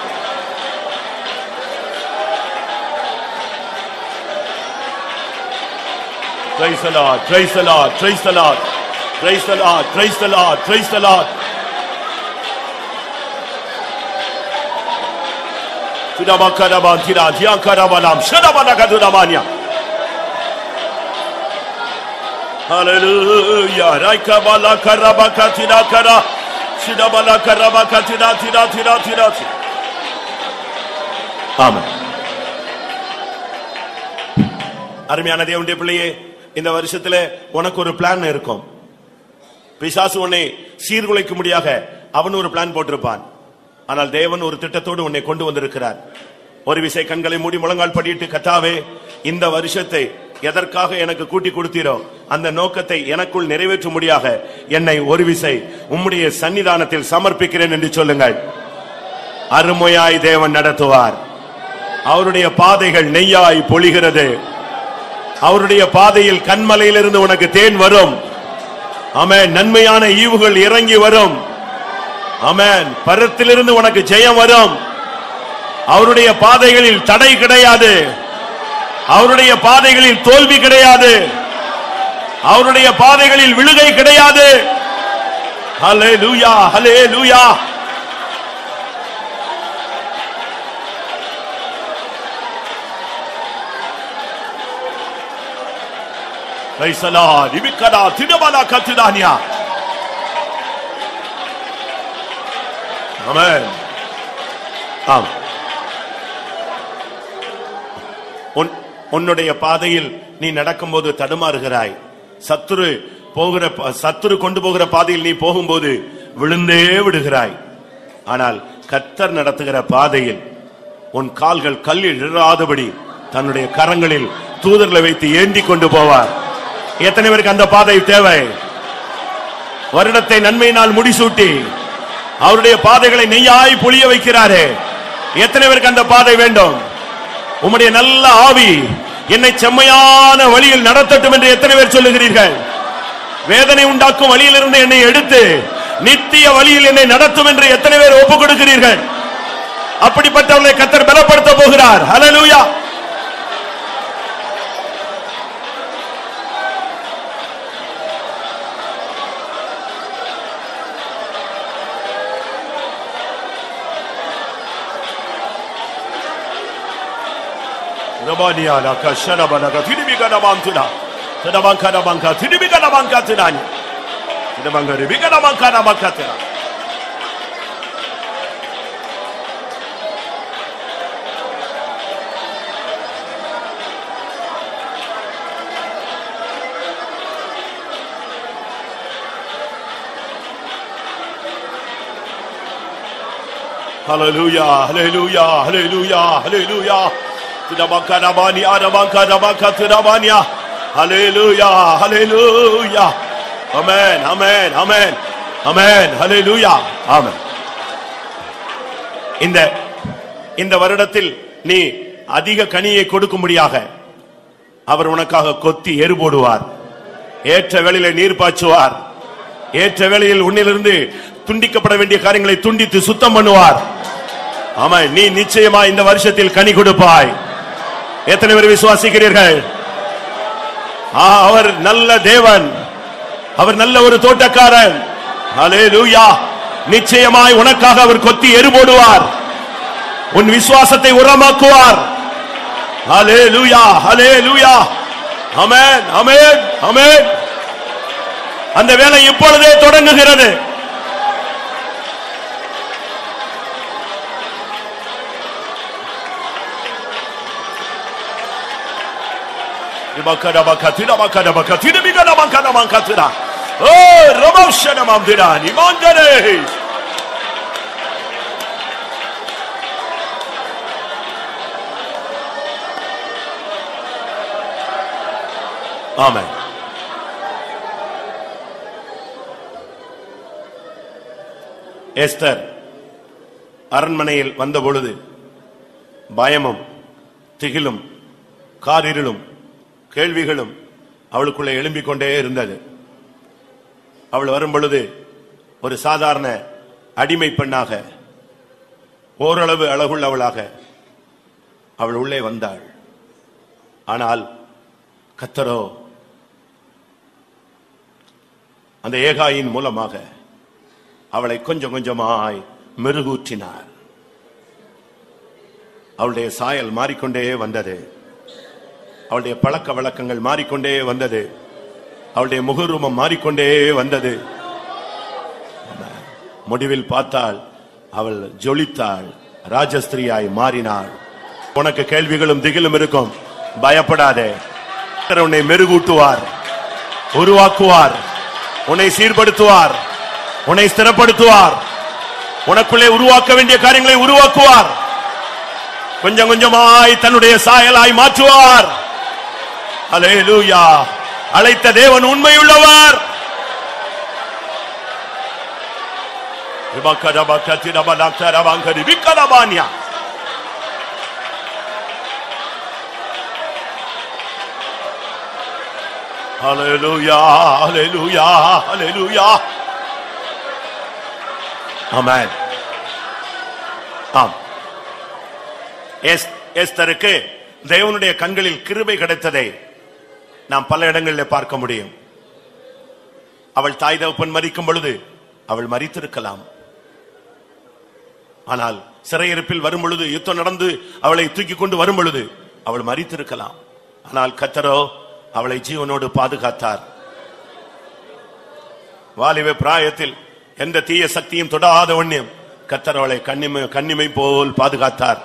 Praise the Lord. Praise the Lord. Praise the Lord. Praise the Lord. Praise the Lord. Praise the Lord. Tudabakaraban tira diankarabanam shadabanakadudamania. Hallelujah. Raikabala karabakatina kara shidabala karabakatina tira tira tira. Amen. அருமையான தேவனுடைய பிள்ளையே, இந்த வருஷத்துல உனக்கு ஒரு plan இருக்கும். பிசாசு உன்னை சீர்குலைக்க முடியாக அவன் ஒரு பிளான் போட்டிருப்பான். ஆனால் தேவன் ஒரு திட்டத்தோடு உன்னை கொண்டு வந்திருக்கிறார். ஒரு விசை கண்களை மூடி முழங்கால் படிட்டு, கர்த்தாவே, இந்த வருஷத்தை எதற்காக எனக்கு கூட்டி கொடுத்தீரோ அந்த நோக்கத்தை எனக்குள் நிறைவேற்ற முடியாக என்னை ஒரு விசை உம்முடைய சன்னிதானத்தில் சமர்ப்பிக்கிறேன் என்று சொல்லுங்கள். அருமையாய் தேவன் நடத்துவார். அவருடைய பாதைகள் நெய்யாய் பொழிகிறது. அவருடைய பாதையில் கண்மலையிலிருந்து உனக்கு தேன் வரும். ஆமென். நன்மையான ஈவுகள் இறங்கி வரும். ஆமென். பரத்திலிருந்து உனக்கு ஜெயம் வரும். அவருடைய பாதைகளில் தடை கிடையாது. அவருடைய பாதைகளில் தோல்வி கிடையாது. அவருடைய பாதைகளில் விழுகை கிடையாது. ஹல்லேலூயா, ஹல்லேலூயா. Praise the Lord. Ibikada tidabala katidania. Amen. ஆம். உன்னுடைய பாதையில் நீ நடக்கும்போது தடுமாறுகிறாய். சத்துரு போகிற சத்துரு கொண்டு போகிற பாதையில் நீ போகும்போது விழுந்தே விடுகிறாய். ஆனால் கர்த்தர் நடத்துகிற பாதையில் உன் கால்கள் கல்லில் இழாதபடி தன்னுடைய கரங்களில் தூதர்களை வைத்து ஏந்தி கொண்டு போவார். எத்தனை பேருக்கு அந்த பாதை தேவை? வருடத்தை நன்மையினால் முடிசூட்டி அவருடைய பாதைகளை நெய்யாய் பொழிய வைக்கிறாரே, எத்தனை பேருக்கு அந்த பாதை வேண்டும்? உம்முடைய நல்ல ஆவி என்னை செம்மையான வழியில் நடத்தட்டும் என்று எத்தனை பேர் சொல்லுகிறீர்கள்? வேதனை உண்டாக்கும் வழியிலிருந்து என்னை எடுத்து நித்திய வழியில் என்னை நடத்தும் என்று எத்தனை பேர் ஒப்புக் கொடுக்கிறீர்கள்? அப்படிப்பட்டவர்களை கர்த்தர் பலப்படுத்த போகிறார். ஹல்லேலூயா. Rabania la kashana banaga tidibika na bantuna tadabanka na banka tidibika na banka tinani tidabanga ribika na banka na bakatera. Hallelujah, hallelujah, hallelujah, hallelujah. Tidabakadabani adabakadabakatidabania. Hallelujah, hallelujah. Amen, amen, amen, amen, hallelujah, amen. இந்த இந்த வருடத்தில் நீ அதிக கனியை கொடுக்கும்படியாக அவர் உனக்காக கொத்தி எரு போடுவார். ஏற்ற வேளையிலே நீர் பாய்ச்சுவார். ஏற்ற வேளையில் உன்னிலிருந்து துண்டிக்கப்பட வேண்டிய காரியங்களை துண்டித்து சுத்தம் பண்ணுவார். ஆமா, நீ நிச்சயமா இந்த வருஷத்தில் கனி கொடுப்பாய். எத்தனை பேர் விசுவாசிக்கிறீர்கள்? அவர் நல்ல தேவன், அவர் நல்ல ஒரு தோட்டக்காரன். ஹல்லேலூயா. நிச்சயமாய் உனக்காக அவர் கொத்தி எரு போடுவார், உன் விசுவாசத்தை உரமாக்குவார். ஹல்லேலூயா, ஹல்லேலூயா. ஆமென், ஆமென், ஆமென். அந்த வேலை இப்பொழுதே தொடங்குகிறது. Bakada bakatira bakada bakatira bigada bakada bakatira. Oh, Ramashana mamdira ni mangare. Amen. Esther அரண்மனையில் வந்த பொழுது பயமும் திகிலும் காரிருளும் கேள்விகளும் அவளுக்குள்ளே எழும்பிக் கொண்டே இருந்தது. அவள் வரும் பொழுது ஒரு சாதாரண அடிமை பெண்ணாக, ஓரளவு அழகுள்ளவளாக அவள் உள்ளே வந்தாள். ஆனால் கர்த்தரோ அந்த ஏகாயின் மூலமாக அவளை கொஞ்சம் கொஞ்சமாய் மெருகூற்றினார். அவளுடைய சாயல் மாறிக்கொண்டே வந்தது, அவளுடைய பழக்க வழக்கங்கள் மாறிக்கொண்டே வந்தது, அவளுடைய முகரூபம் மாறிக்கொண்டே வந்தது. முடிவில் பார்த்தால் அவள் ஜொலித்தாள், ராஜஸ்திரியாய் மாறினாள். உனக்கு கேள்விகளும் திகிலும் இருக்கும், பயப்படாதே. உன்னை மெருகூட்டுவார், உருவாக்குவார், உன்னை சீர்படுத்துவார், உன்னை ஸ்திரப்படுத்துவார், உனக்குள்ளே உருவாக்க வேண்டிய காரியங்களை உருவாக்குவார், கொஞ்சம் கொஞ்சமாய் தன்னுடைய சாயலாய் மாற்றுவார். அல்லேலூயா. அழைத்த தேவன் உண்மையுள்ளவர். அல்லேலூயா, அல்லேலூயா, அல்லேலூயா. ஆமென். ஆம். எஸ்தருக்கு தேவனுடைய கண்களில் கிருபை கிடைத்ததை நாம் பல இடங்களில் பார்க்க முடியும். அவள் தாய் தகப்பன் மரிக்கும் பொழுது அவள் மரித்திருக்கலாம். ஆனால் சிறையிருப்பில் வரும் பொழுது, யுத்தம் நடந்து அவளை தூக்கி கொண்டு வரும் பொழுது அவள் மரித்திருக்கலாம். ஆனால் கர்த்தரோ அவளை ஜீவனோடு பாதுகாத்தார். வாலிப பிராயத்தில் எந்த தீய சக்தியும் தொடாத ஒண்ணியம் கர்த்தர் அவளை கண்ணிமை கண்ணிமை போல் பாதுகாத்தார்.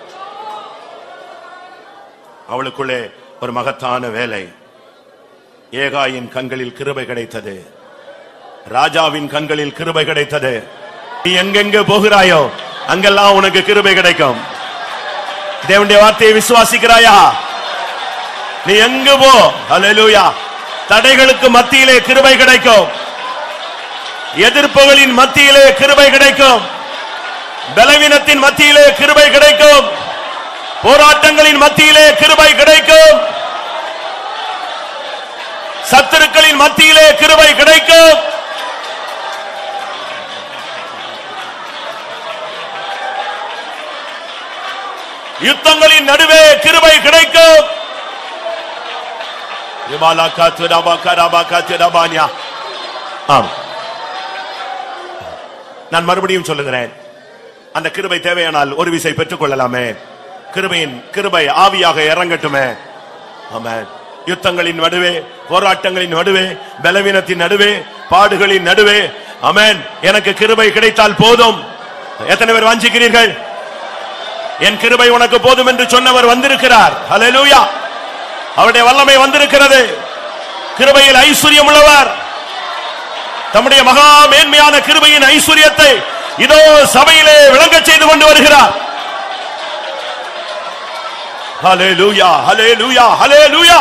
அவளுக்குள்ளே ஒரு மகத்தான வேலை. ஏகாயின் கண்களில் கிருபை கிடைத்தது, ராஜாவின் கண்களில் கிருபை கிடைத்தது. நீ எங்கெங்கே போகிறாயோ அங்கெல்லாம் உனக்கு கிருபை கிடைக்கும். தேவனுடைய வார்த்தையை விசுவாசிக்கிறாயா? நீ எங்கு போ, அல்லேலூயா, தடைகளுக்கு மத்தியிலே கிருபை கிடைக்கும், எதிர்ப்புகளின் மத்தியிலே கிருபை கிடைக்கும், பலவீனத்தின் மத்தியிலே கிருபை கிடைக்கும், போராட்டங்களின் மத்தியிலே கிருபை கிடைக்கும், சத்துருக்களின் மத்தியிலே கிருபை கிடைக்கும். யுத்தங்களின் நடுவே கிருபை கிடைக்கும். நான் மறுபடியும் சொல்லுகிறேன், அந்த கிருபை தேவையானால் ஒரு விசை பெற்றுக் கொள்ளலாமே. கிருபையின் கிருபை ஆவியாக இறங்கட்டுமே. ஆமென். யுத்தங்களின் நடுவே, போராட்டங்களின் நடுவே, பலவீனத்தின் நடுவே, பாடுகளின் நடுவே, ஆமென், எனக்கு கிருபை கிடைத்தால் போதும். எத்தனை பேர் வாஞ்சிக்கிறீர்கள்? என் கிருபை உனக்கு போதும் என்று சொன்னவர் வந்திருக்கிறார். அல்லேலூயா. அவருடைய வல்லமை வந்திருக்கிறது. கிருபையில் ஐஸ்வர்யம் உள்ளவர். தம்முடைய மகா மேன்மையான கிருபையின் ஐஸ்வர்யத்தை இதோ சபையிலே விளங்க செய்து கொண்டு வருகிறார். ஹல்லேலூயா, ஹல்லேலூயா, ஹல்லேலூயா.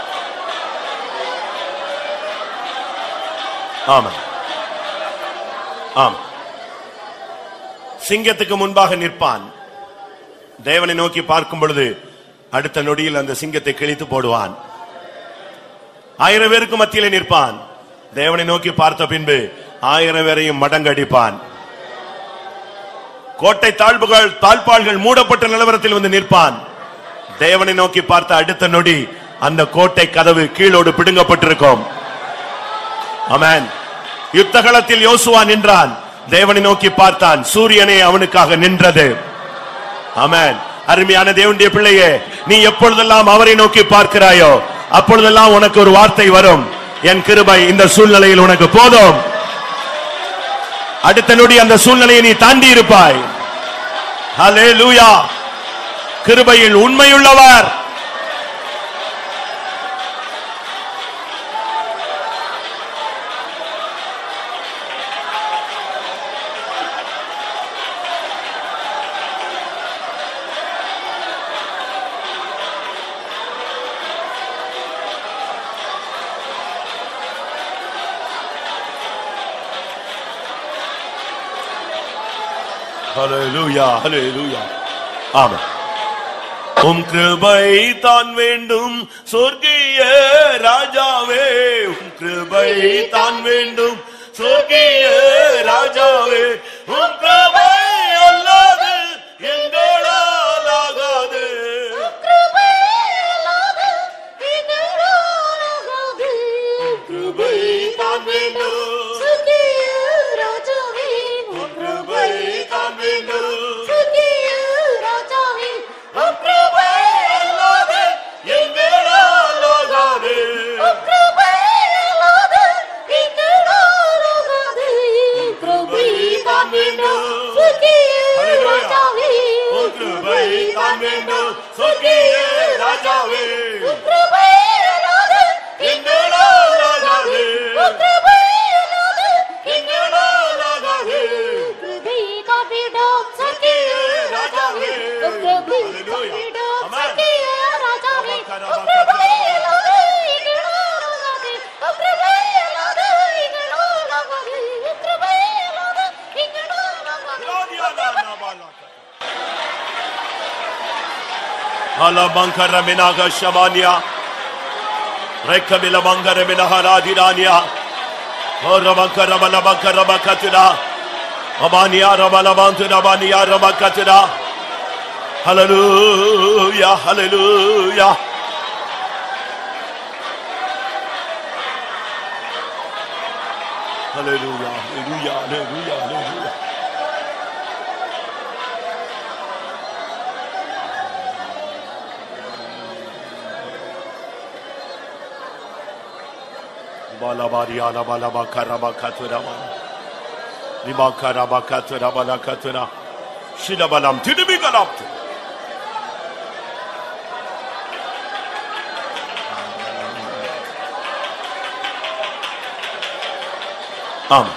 ஆமென். ஆம், சிங்கத்துக்கு முன்பாக நிற்பான். தேவனை நோக்கி பார்க்கும் பொழுது அடுத்த நொடியில் அந்த சிங்கத்தை கிழித்து போடுவான். ஆயிரம் பேருக்கு மத்தியிலே நிற்பான். தேவனை நோக்கி பார்த்த பின்பு ஆயிரம் பேரையும் மடங்கடிப்பான். கோட்டை தாழ்வுகள் தாழ்பாள்கள் மூடப்பட்ட நிலவரத்தில் வந்து நிற்பான். தேவனை நோக்கி பார்த்த அடுத்த நொடி அந்த கோட்டை கதவு கீழோடு பிடுங்கப்பட்டிருக்கும். ஆமென். யுத்தகளத்தில் யோசுவா நின்றான். தேவனை நோக்கி பார்த்தான். சூரியனே அவனுக்காக நின்றது. ஆமென். அருமையான தேவனுடைய பிள்ளையே, நீ எப்பொழுதெல்லாம் அவரை நோக்கி பார்க்கிறாயோ அப்பொழுதெல்லாம் உனக்கு ஒரு வார்த்தை வரும், என் கிருபை இந்த சூழ்நிலையில் உனக்கு போதும். அடுத்த நொடி அந்த சூழ்நிலையை நீ தாண்டி இருப்பாய். ஹல்லேலூயா. கிருபையில் உண்மையுள்ளவர். ஹல்லேலூயா, ஹல்லேலூயா. ஆமென். உம் கிருபை தான் வேண்டும் சொர்க்கிய ராஜாவே, உம் கிருபை தான் வேண்டும் சொர்க்கிய ராஜாவே, உம் கிருபை அல்லாது எங்களால் ஆகாது, உம் கிருபை அல்லாது எங்களால் ஆகாது, உம் கிருபை தான் வேண்டும் சொர்க்கிய ராஜாவே, உம் கிருபை தான் வேண்டும் சொர்க்கிய ராஜாவே, உம் கிருபை அல்லாது எங்களால் ஆகாது, உம் கிருபை அல்லாது எங்களால் ஆகாது, உம் கிருபை தான் வேண்டும் சொர்க்கிய ராஜாவே, உம் கிருபை தான் வேண்டும் சொர்க்கிய ராஜாவே, உம் கிருபை அல்லாது எங்களால் ஆகாது, உம் கிருபை அல்லாது எங்களால் ஆகாது, கிருபை தான் வேண்டும் சொர்க்கிய ராஜாவே, உம் கிருபை தான் வேண்டும் சொர்க்கிய ராஜாவே, உம் கிருபை அல்லாது எங்களால் ஆகாது, உம் கிருபை அல்லாது எங்களால் ஆகாது, உம் கிருபை அல்லாது எங்களால் ஆகாது. Alabankara minaga shamania, rekabila bangara minahara dirania, orabankara balabankara bakatira, abania rabalabantura bania rabakatira. Hallelujah, hallelujah. Hallelujah, hallelujah, hallelujah, hallelujah. Balabariya la balabakara bakatura, libakara bakatura balakatura, shilabalam tidibigalam. ஆம்,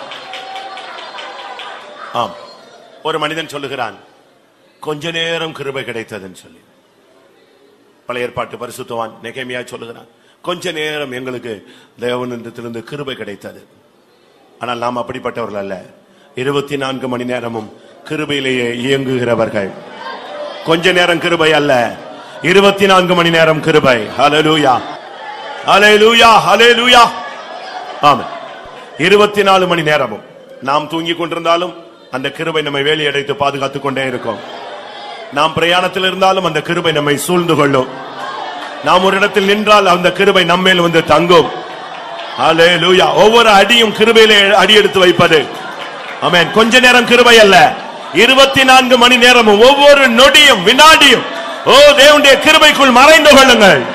ஆம். ஒரு மனிதன் சொல்லுகிறான், கொஞ்ச நேரம் கிருபை கிடைத்ததுன்னு சொல்லி. பழைய ஏற்பாட்டு பரிசுத்தவான் நெகேமியா சொல்லுகிறான், கொஞ்ச நேரம் எங்களுக்கு தேவனிடத்திலிருந்து கிருபை கிடைத்தது. ஆனால் நாம் அப்படிப்பட்டவர்கள் அல்ல. இருபத்தி நான்கு மணி நேரமும் கிருபையிலேயே இயங்குகிறவர்கள். கொஞ்ச நேரம் கிருபை அல்ல, இருபத்தி நான்கு மணி நேரம் கிருபை. ஹல்லேலூயா, ஹல்லேலூயா, ஹல்லேலூயா. ஆமென். இருபத்தி நாலு மணி நேரமும் நாம் தூங்கிக் கொண்டிருந்தாலும் அந்த கிருபை நம்மை வேலையடைத்து பாதுகாத்துக் கொண்டே இருக்கும். நாம் பிரயாணத்தில் இருந்தாலும் அந்த கிருபை நம்மை சூழ்ந்து கொள்ளும். நாம் ஒரு இடத்தில் நின்றால் அந்த கிருபை நம்மேல் வந்து தங்கும். ஹல்லேலூயா. ஒவ்வொரு அடியும் கிருபையிலே அடி எடுத்து வைப்பது. ஆமென். கொஞ்ச நேரம் கிருபை அல்ல, இருபத்தி நான்கு மணி நேரமும் ஒவ்வொரு நொடியும் வினாடியும் ஓ தேவனுடைய கிருபைக்குள் மறைந்து கொள்ளுங்கள்.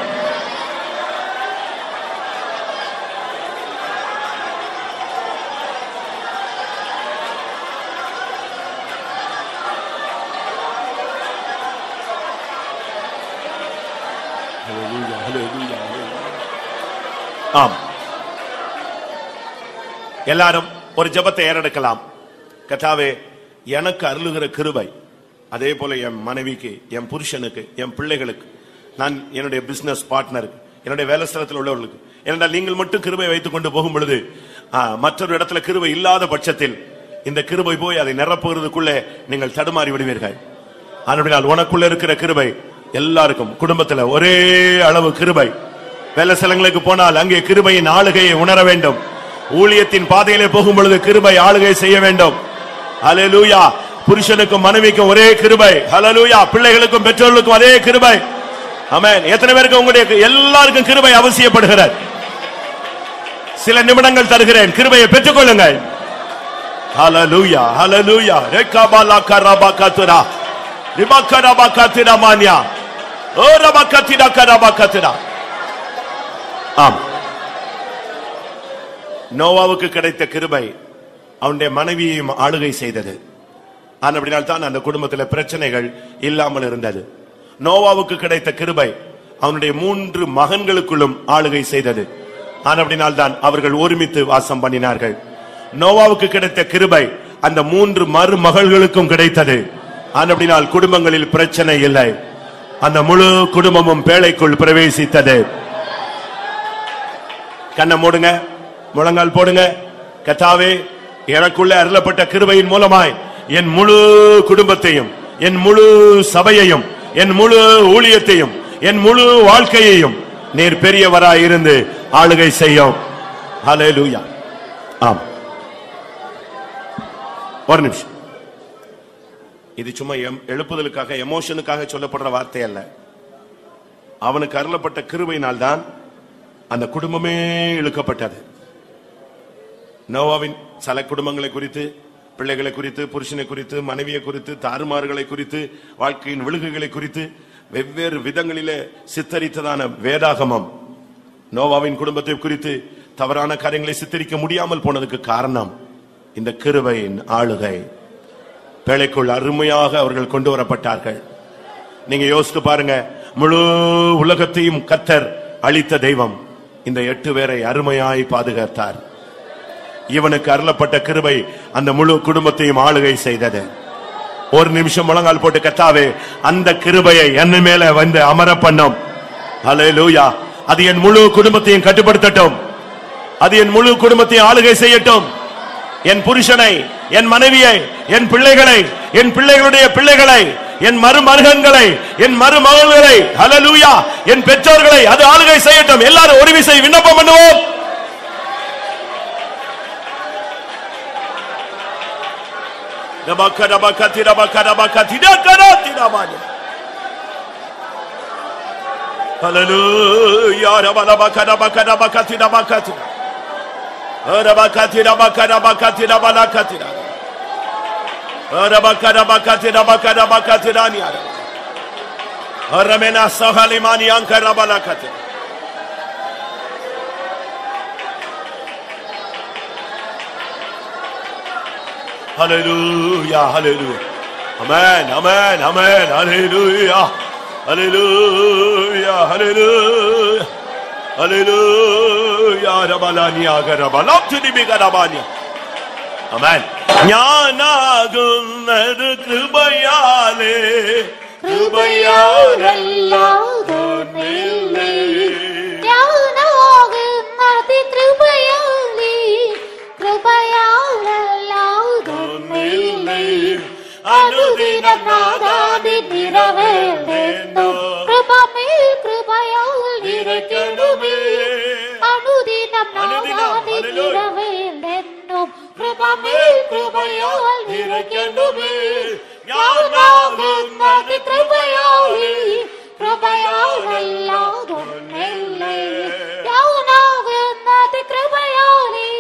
ஆம், எல்லாரும் ஒரு ஜெபத்தை ஏறெடுக்கலாம். கர்த்தாவே, எனக்கு அருளுகிற கிருபை அதே போல என் மனைவிக்கு, என் புருஷனுக்கு, என் பிள்ளைகளுக்கு, நான் என்னுடைய பிசினஸ் பார்ட்னருக்கு, என்னுடைய வேலை ஸ்தலத்தில் உள்ளவர்களுக்கு, ஏனென்றால் நீங்கள் மட்டும் கிருபை வைத்துக் கொண்டு போகும் பொழுது மற்றொரு இடத்துல கிருபை இல்லாத பட்சத்தில் இந்த கிருபை போய் அதை நிரப்புகிறதுக்குள்ளே நீங்கள் தடுமாறி விடுவீர்கள். ஆனால் உனக்குள்ள இருக்கிற கிருபை எல்லாருக்கும் குடும்பத்துல ஒரே அளவு கிருபை. வேலை ஸ்தலங்களுக்கு போனால் அங்கே கிருபையின் ஆளுகையை உணர வேண்டும். ஊழியத்தின் பாதையிலே போகும் பொழுது கிருபை ஆளுகை செய்ய வேண்டும். ஹல்லேலூயா. புருஷனுக்கும் மனைவிக்கும் ஒரே கிருபை. ஹல்லேலூயா. பிள்ளைகளுக்கும் பெற்றோர்களுக்கும் அதே கிருபை. ஆமென். எத்தனை பேருக்கு உங்களுடைய எல்லாருக்கும் கிருபை அவசியப்படுகிறது? சில நிமிடங்கள் தருகிறேன், கிருபையை பெற்றுக் கொள்ளுங்கள். ஹல்லேலூயா, ஹல்லேலூயா. ரெக்கபாலா கரபாகத்ரா ரிபக்கரபாகத்ரா மான்யா ஓ ரபக்கத்ரா கரபாகத்ரா. ஆம், நோவாவுக்கு கிடைத்த கிருபை அவனுடைய மனைவியையும் ஆளுகை செய்தது. ஆனபடியால் தான் அந்த குடும்பத்தில் பிரச்சனைகள் இல்லாமல் இருந்தது. நோவாவுக்கு கிடைத்த கிருபை அவனுடைய மூன்று மகன்களுக்குள்ளும் ஆளுகை செய்தது. ஆனபடியால் தான் அவர்கள் ஒருமித்து வாசம் பண்ணினார்கள். நோவாவுக்கு கிடைத்த கிருபை அந்த மூன்று மருமகள்களுக்கும் கிடைத்தது. ஆனபடியால் குடும்பங்களில் பிரச்சனை இல்லை. அந்த முழு குடும்பமும் பேழைக்குள் பிரவேசித்தது. கண்ணை மூடுங்க, முழங்கால் போடுங்க. கர்த்தாவே, எனக்குள்ள அருளப்பட்ட கிருபையின் மூலமாய் என் முழு குடும்பத்தையும், என் முழு சபையையும், என் முழு ஊழியத்தையும், என் முழு வாழ்க்கையையும் நீர் பெரியவராய் இருந்து ஆளுகை செய்யும். ஹல்லேலூயா. ஆம், ஒரு நிமிஷம். இது சும்மா எழுப்புதலுக்காக, எமோஷனுக்காக சொல்லப்படுற வார்த்தை அல்ல. அவனுக்கு அருளப்பட்ட கிருபையினால் தான் அந்த குடும்பமே இழுக்கப்பட்டது. நோவாவின் சில குடும்பங்களை குறித்து, பிள்ளைகளை குறித்து, புருஷனை குறித்து, மனைவியை குறித்து, தாறுமாறுகளை குறித்து, வாழ்க்கையின் விழுகுகளை குறித்து வெவ்வேறு விதங்களிலே சித்தரித்ததான வேதாகமம் நோவாவின் குடும்பத்தை குறித்து தவறான காரியங்களை சித்தரிக்க முடியாமல் போனதுக்கு காரணம் இந்த கிருபையின் ஆளுகை. பேழைக்குள் அருமையாக அவர்கள் கொண்டு வரப்பட்டார்கள். நீங்க யோசித்து பாருங்க, முழு உலகத்தையும் கர்த்தர் அளித்த தெய்வம் இந்த எட்டு பேரை அருமையாய் பாதுகாத்தார். இவனுக்கு அருளப்பட்ட கிருபை அந்த முழு குடும்பத்தையும் ஆளுகை செய்தது. ஒரு நிமிஷம் முழங்கால் போட்டு, கர்த்தாவே, அந்த கிருபையை என் மேல வந்து அமர பண்ணும். ஹல்லேலூயா. அது என் முழு குடும்பத்தையும் கட்டுப்படுத்தட்டும். அது என் முழு குடும்பத்தையும் ஆளுகை செய்யட்டும். என் புருஷனை, என் மனைவியை, என் பிள்ளைகளை, என் பிள்ளைகளுடைய பிள்ளைகளை, என் மருமகன்களை, என் மருமகள்களை, ஹல்லேலூயா, என் பெற்றோர்களை அது ஆளுகை செய்யட்டும். எல்லாரும் ஒரு விசை விண்ணப்பம் பண்ணுவோம். Hallelujah. Rabalabakada bakada bakatida bakatida. Rabakatida bakada bakatida balakatida. Rabakada bakatida bakada bakatida niara. Ramena sahalimani ankara balakatida. Hallelujah, hallelujah. Amen, amen, amen. Hallelujah. Hallelujah, hallelujah. Hallelujah. Rabalania garabalaptini bigarabania. Amen. ஞானாகுன்னது கிருபையாலே, கிருபையாலல்லாதொன்னில்லை. ஞானாகுன்னது கிருபையாலே, கிருபையாலல்லாதொன்னில்லை. அனுதினம் நாதாதி நிறவேண்டும், கிருபையில் கிருபையால் நிறைக்கணுமே. அனுதினம் நாதாதி நிறவேண்டும், கிருபையில் கிருபையால் நிறைக்கணுமே. ஞானாகுன்னது கிருபையாலே, கிருபையாலல்லாதொன்னில்லை. ஞானாகுன்னது கிருபையாலே,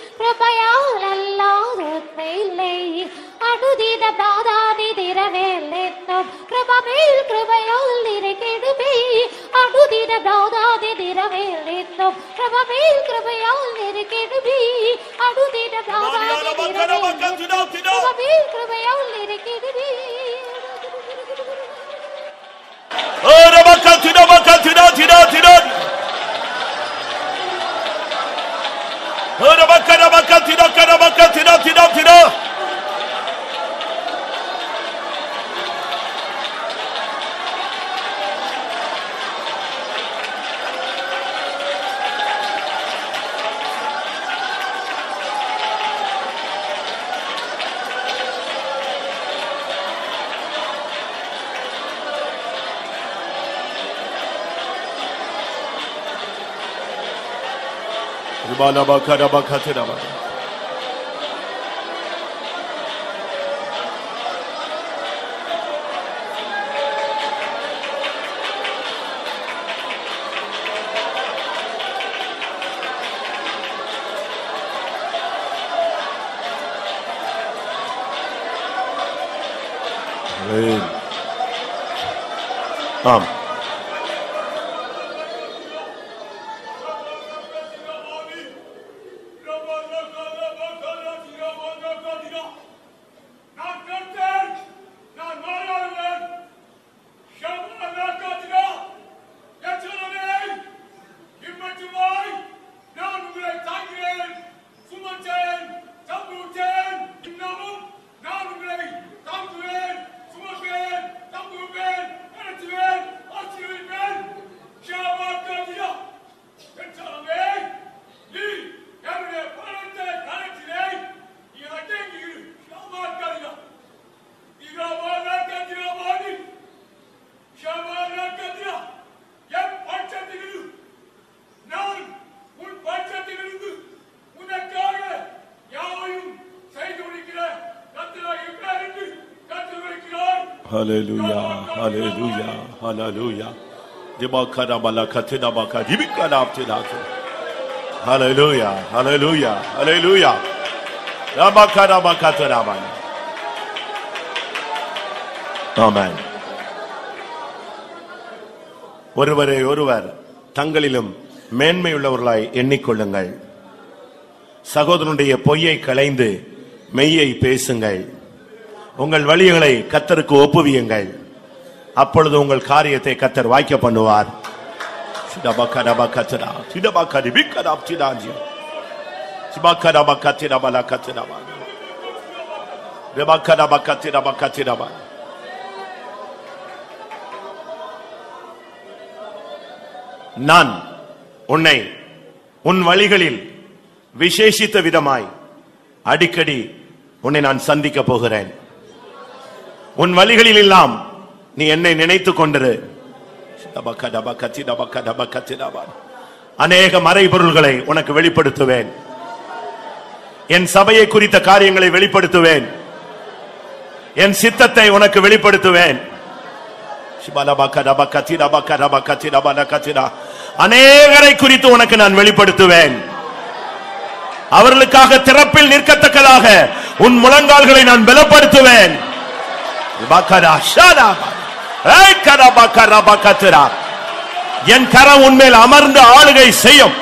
கிருபையாலல்லாதொன்னில்லை. அனுதினம் நாதாதி நிறவேண்டும், கிருபையில் கிருபையால் நிறைக்கணுமே. அனுதினம் நாதாதி நிறவேண்டும், கிருபையில் கிருபையால் நிறைக்கணுமே. அனுதினம் நாதாதி நிறவேண்டும், கிருபையில் கிருபையால் நிறைக்கணுமே. Rabakatida bakatida tida tida. Rabakada bakatida kada bakatida tida tida. ஆம். Hallelujah, hallelujah, hallelujah. Dibakara balakatina baka dibikana aptinatu. Hallelujah, hallelujah, hallelujah. Dabakara bakatana bana. Amen. ஒருவரை ஒருவர் தங்களிலும் மேன்மையுள்ளவர்களாய் எண்ணிக்கொள்ளுங்கள். சகோதரனுடைய பொய்யை களைந்து மெய்யை பேசுங்கள். உங்கள் வழிகளை கர்த்தருக்கு ஒப்புவியுங்கள். அப்பொழுது உங்கள் காரியத்தை கர்த்தர் வாய்க்க பண்ணுவார். நான் உன்னை உன் வழிகளில் விசேஷித்த விதமாய் அடிக்கடி உன்னை நான் சந்திக்க போகிறேன். உன் வழிகளில் எல்லாம் நீ என்னை நினைத்துக் கொண்டிரு. அநேக மறைபொருள்களை உனக்கு வெளிப்படுத்துவேன். என் சபையை குறித்த காரியங்களை வெளிப்படுத்துவேன். என் சித்தத்தை உனக்கு வெளிப்படுத்துவேன். அநேகரை குறித்து உனக்கு நான் வெளிப்படுத்துவேன். அவர்களுக்காக திறப்பில் நிற்கத்தக்கதாக உன் முழங்கால்களை நான் பலப்படுத்துவேன். என் கரம் உன்மேல் அமர்ந்து ஆளுகை செய்யும்.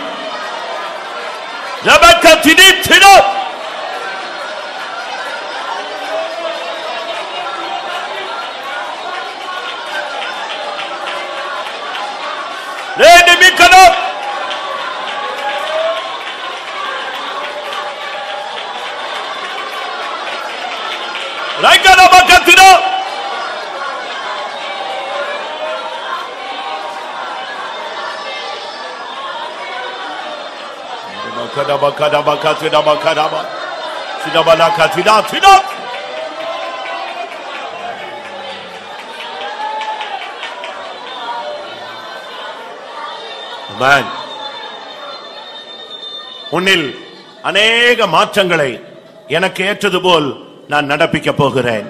உன்னில் அநேக மாற்றங்களை எனக்கு ஏற்றது போல் நான் நடப்பிக்க போகிறேன்.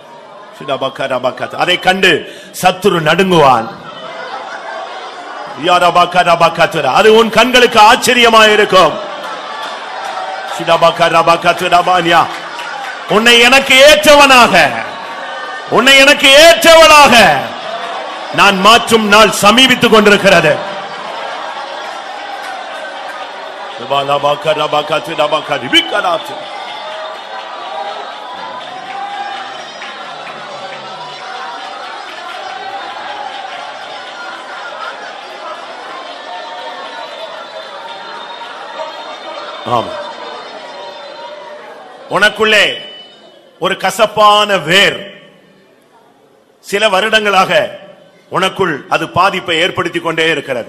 அதை கண்டு சத்துரு நடுங்குவான். அது உன் கண்களுக்கு ஆச்சரியமாயிருக்கும். உன்னை எனக்கு ஏற்றவனாக உன்னை எனக்கு ஏற்றவனாக நான் மாற்றும் நாள் சமீபித்துக் கொண்டிருக்கிறது. உனக்குள்ளே ஒரு கசப்பான வேர் சில வருடங்களாக உனக்குள் அது பாதிப்பை ஏற்படுத்திக் கொண்டே இருக்கிறது.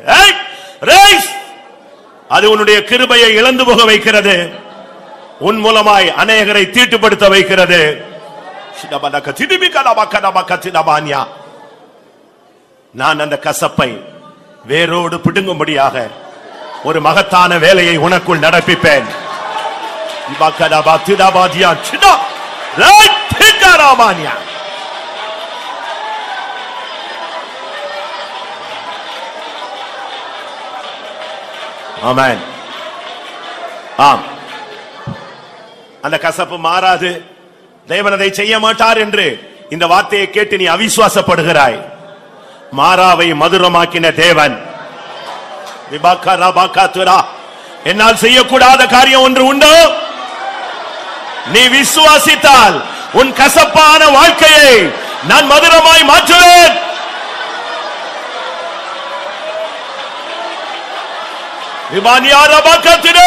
அது உன்னுடைய கிருபையை இழந்து போக வைக்கிறது. உன் மூலமாய் அநேகரை தீட்டுப்படுத்த வைக்கிறது. நான் அந்த கசப்பை வேரோடு பிடுங்கும்படியாக ஒரு மகத்தான வேலையை உனக்குள் நடப்பிப்பேன். ஆமென். ஆம், அந்த கசப்பு மாறாது, தேவன் அதை செய்ய மாட்டார் என்று இந்த வார்த்தையை கேட்டு நீ அவிசுவாசப்படுகிறாய். மாறாவை மதுரமாக்கின தேவன். என்னால் செய்யக்கூடாத காரியம் ஒன்று உண்டோ? நீ விசுவாசித்தால் உன் கசப்பான வாழ்க்கையை நான் மதுரமாய் மாற்றுவேன். விமானியாரபாக்கத்திலே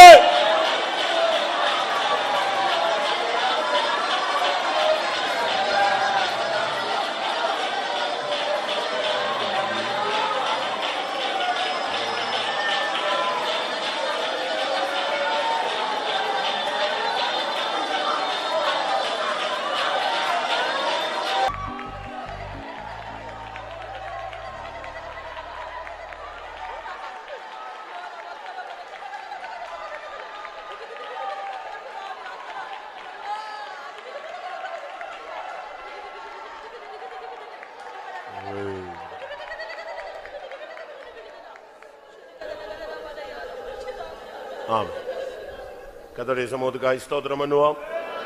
ஆம், கர்த்தருடைய சமூகத்துக்காய் ஸ்தோத்திரம் பண்ணுவோம்.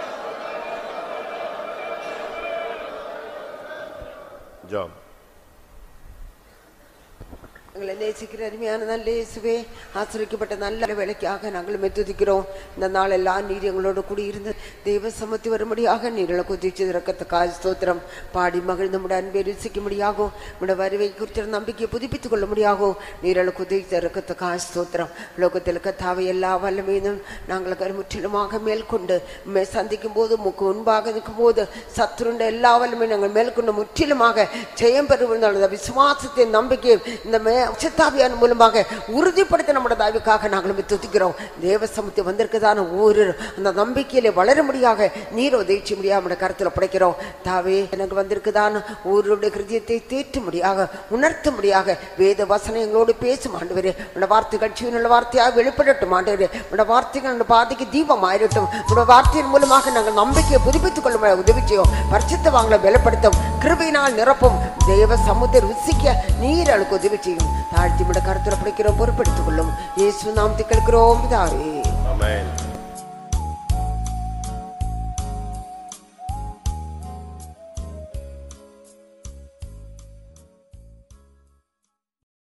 ஜாம். எங்களை நேசிக்கிற அருமையான நல்ல இயேசுவே, ஆசிரியப்பட்ட நல்ல வேலைக்காக நாங்கள் மெத்துதிக்கிறோம். இந்த நாள் எல்லாம் நீர் எங்களோடு கூடி இருந்து தெய்வ சமத்தி வரும்படியாக நீர்களை குதிச்சு இறக்கத்துக்காக ஸ்தோத்திரம். பாடி மகிழ்ந்து நம்முடைய அன்பை ருசிக்க முடியாகும், நம்முடைய வருவை குறித்த நம்பிக்கையை புதுப்பித்துக் கொள்ள முடியாகும். நீர்களை குதித்து இறக்கத்துக்காக ஸ்தோத்திரம். லோகத்தில் கத்தாவை எல்லா வல்லமையும் நாங்கள் முற்றிலுமாக மேற்கொண்டு மே சந்திக்கும் போது முக்கு முன்பாக நிற்கும் போது சத்துருண்ட எல்லா வல்லமையும் நாங்கள் மேற்கொண்டு முற்றிலுமாக ஜெயம் பெறுவோம். விசுவாசத்தின் நம்பிக்கை இந்த மே சித்தாவியான மூலமாக உறுதிப்படுத்த நம்முடைய தாய்வுக்காக நாங்களும் துதிக்கிறோம். தேவ சமூகத்தை வந்திருக்கதான ஒரு அந்த நம்பிக்கையில வளர முடியாக நீர் உதவிச்சு முடியாம நம்முடைய கருத்துல படைக்கிறோம். தாவே எனக்கு வந்திருக்குதான ஒருவருடைய ஹிருதயத்தை தேற்ற முடியாக உணர்த்த முடியாக வேத வசனம் எங்களோடு பேசும் ஆண்டவரே. உன்னோட வார்த்தைகள் ஜீவனுள்ள வார்த்தையாக வெளிப்படட்டும் ஆண்டவரே. உன்னோட வார்த்தைகள் அந்த பாதைக்கு தீபம் ஆயிரட்டும். உன்னோட வார்த்தையின் மூலமாக நாங்கள் நம்பிக்கையை புதுப்பித்துக் கொள்ள உதவி செய்யும். பரிசுத்த வாங்கலை பலப்படுத்தும், கிருபையினால் நிரப்பும். தேவ சமூகத்தை ருசிக்க நீர் அழுக்கு உதவி செய்யும். தாழ்த்தி விட கருத்துல பிடிக்கிறோம், பொறுப்பெடுத்துக் கொள்ளும். இயேசு நாமத்தை கேட்கிறோம் பிதாவே. ஆமென்.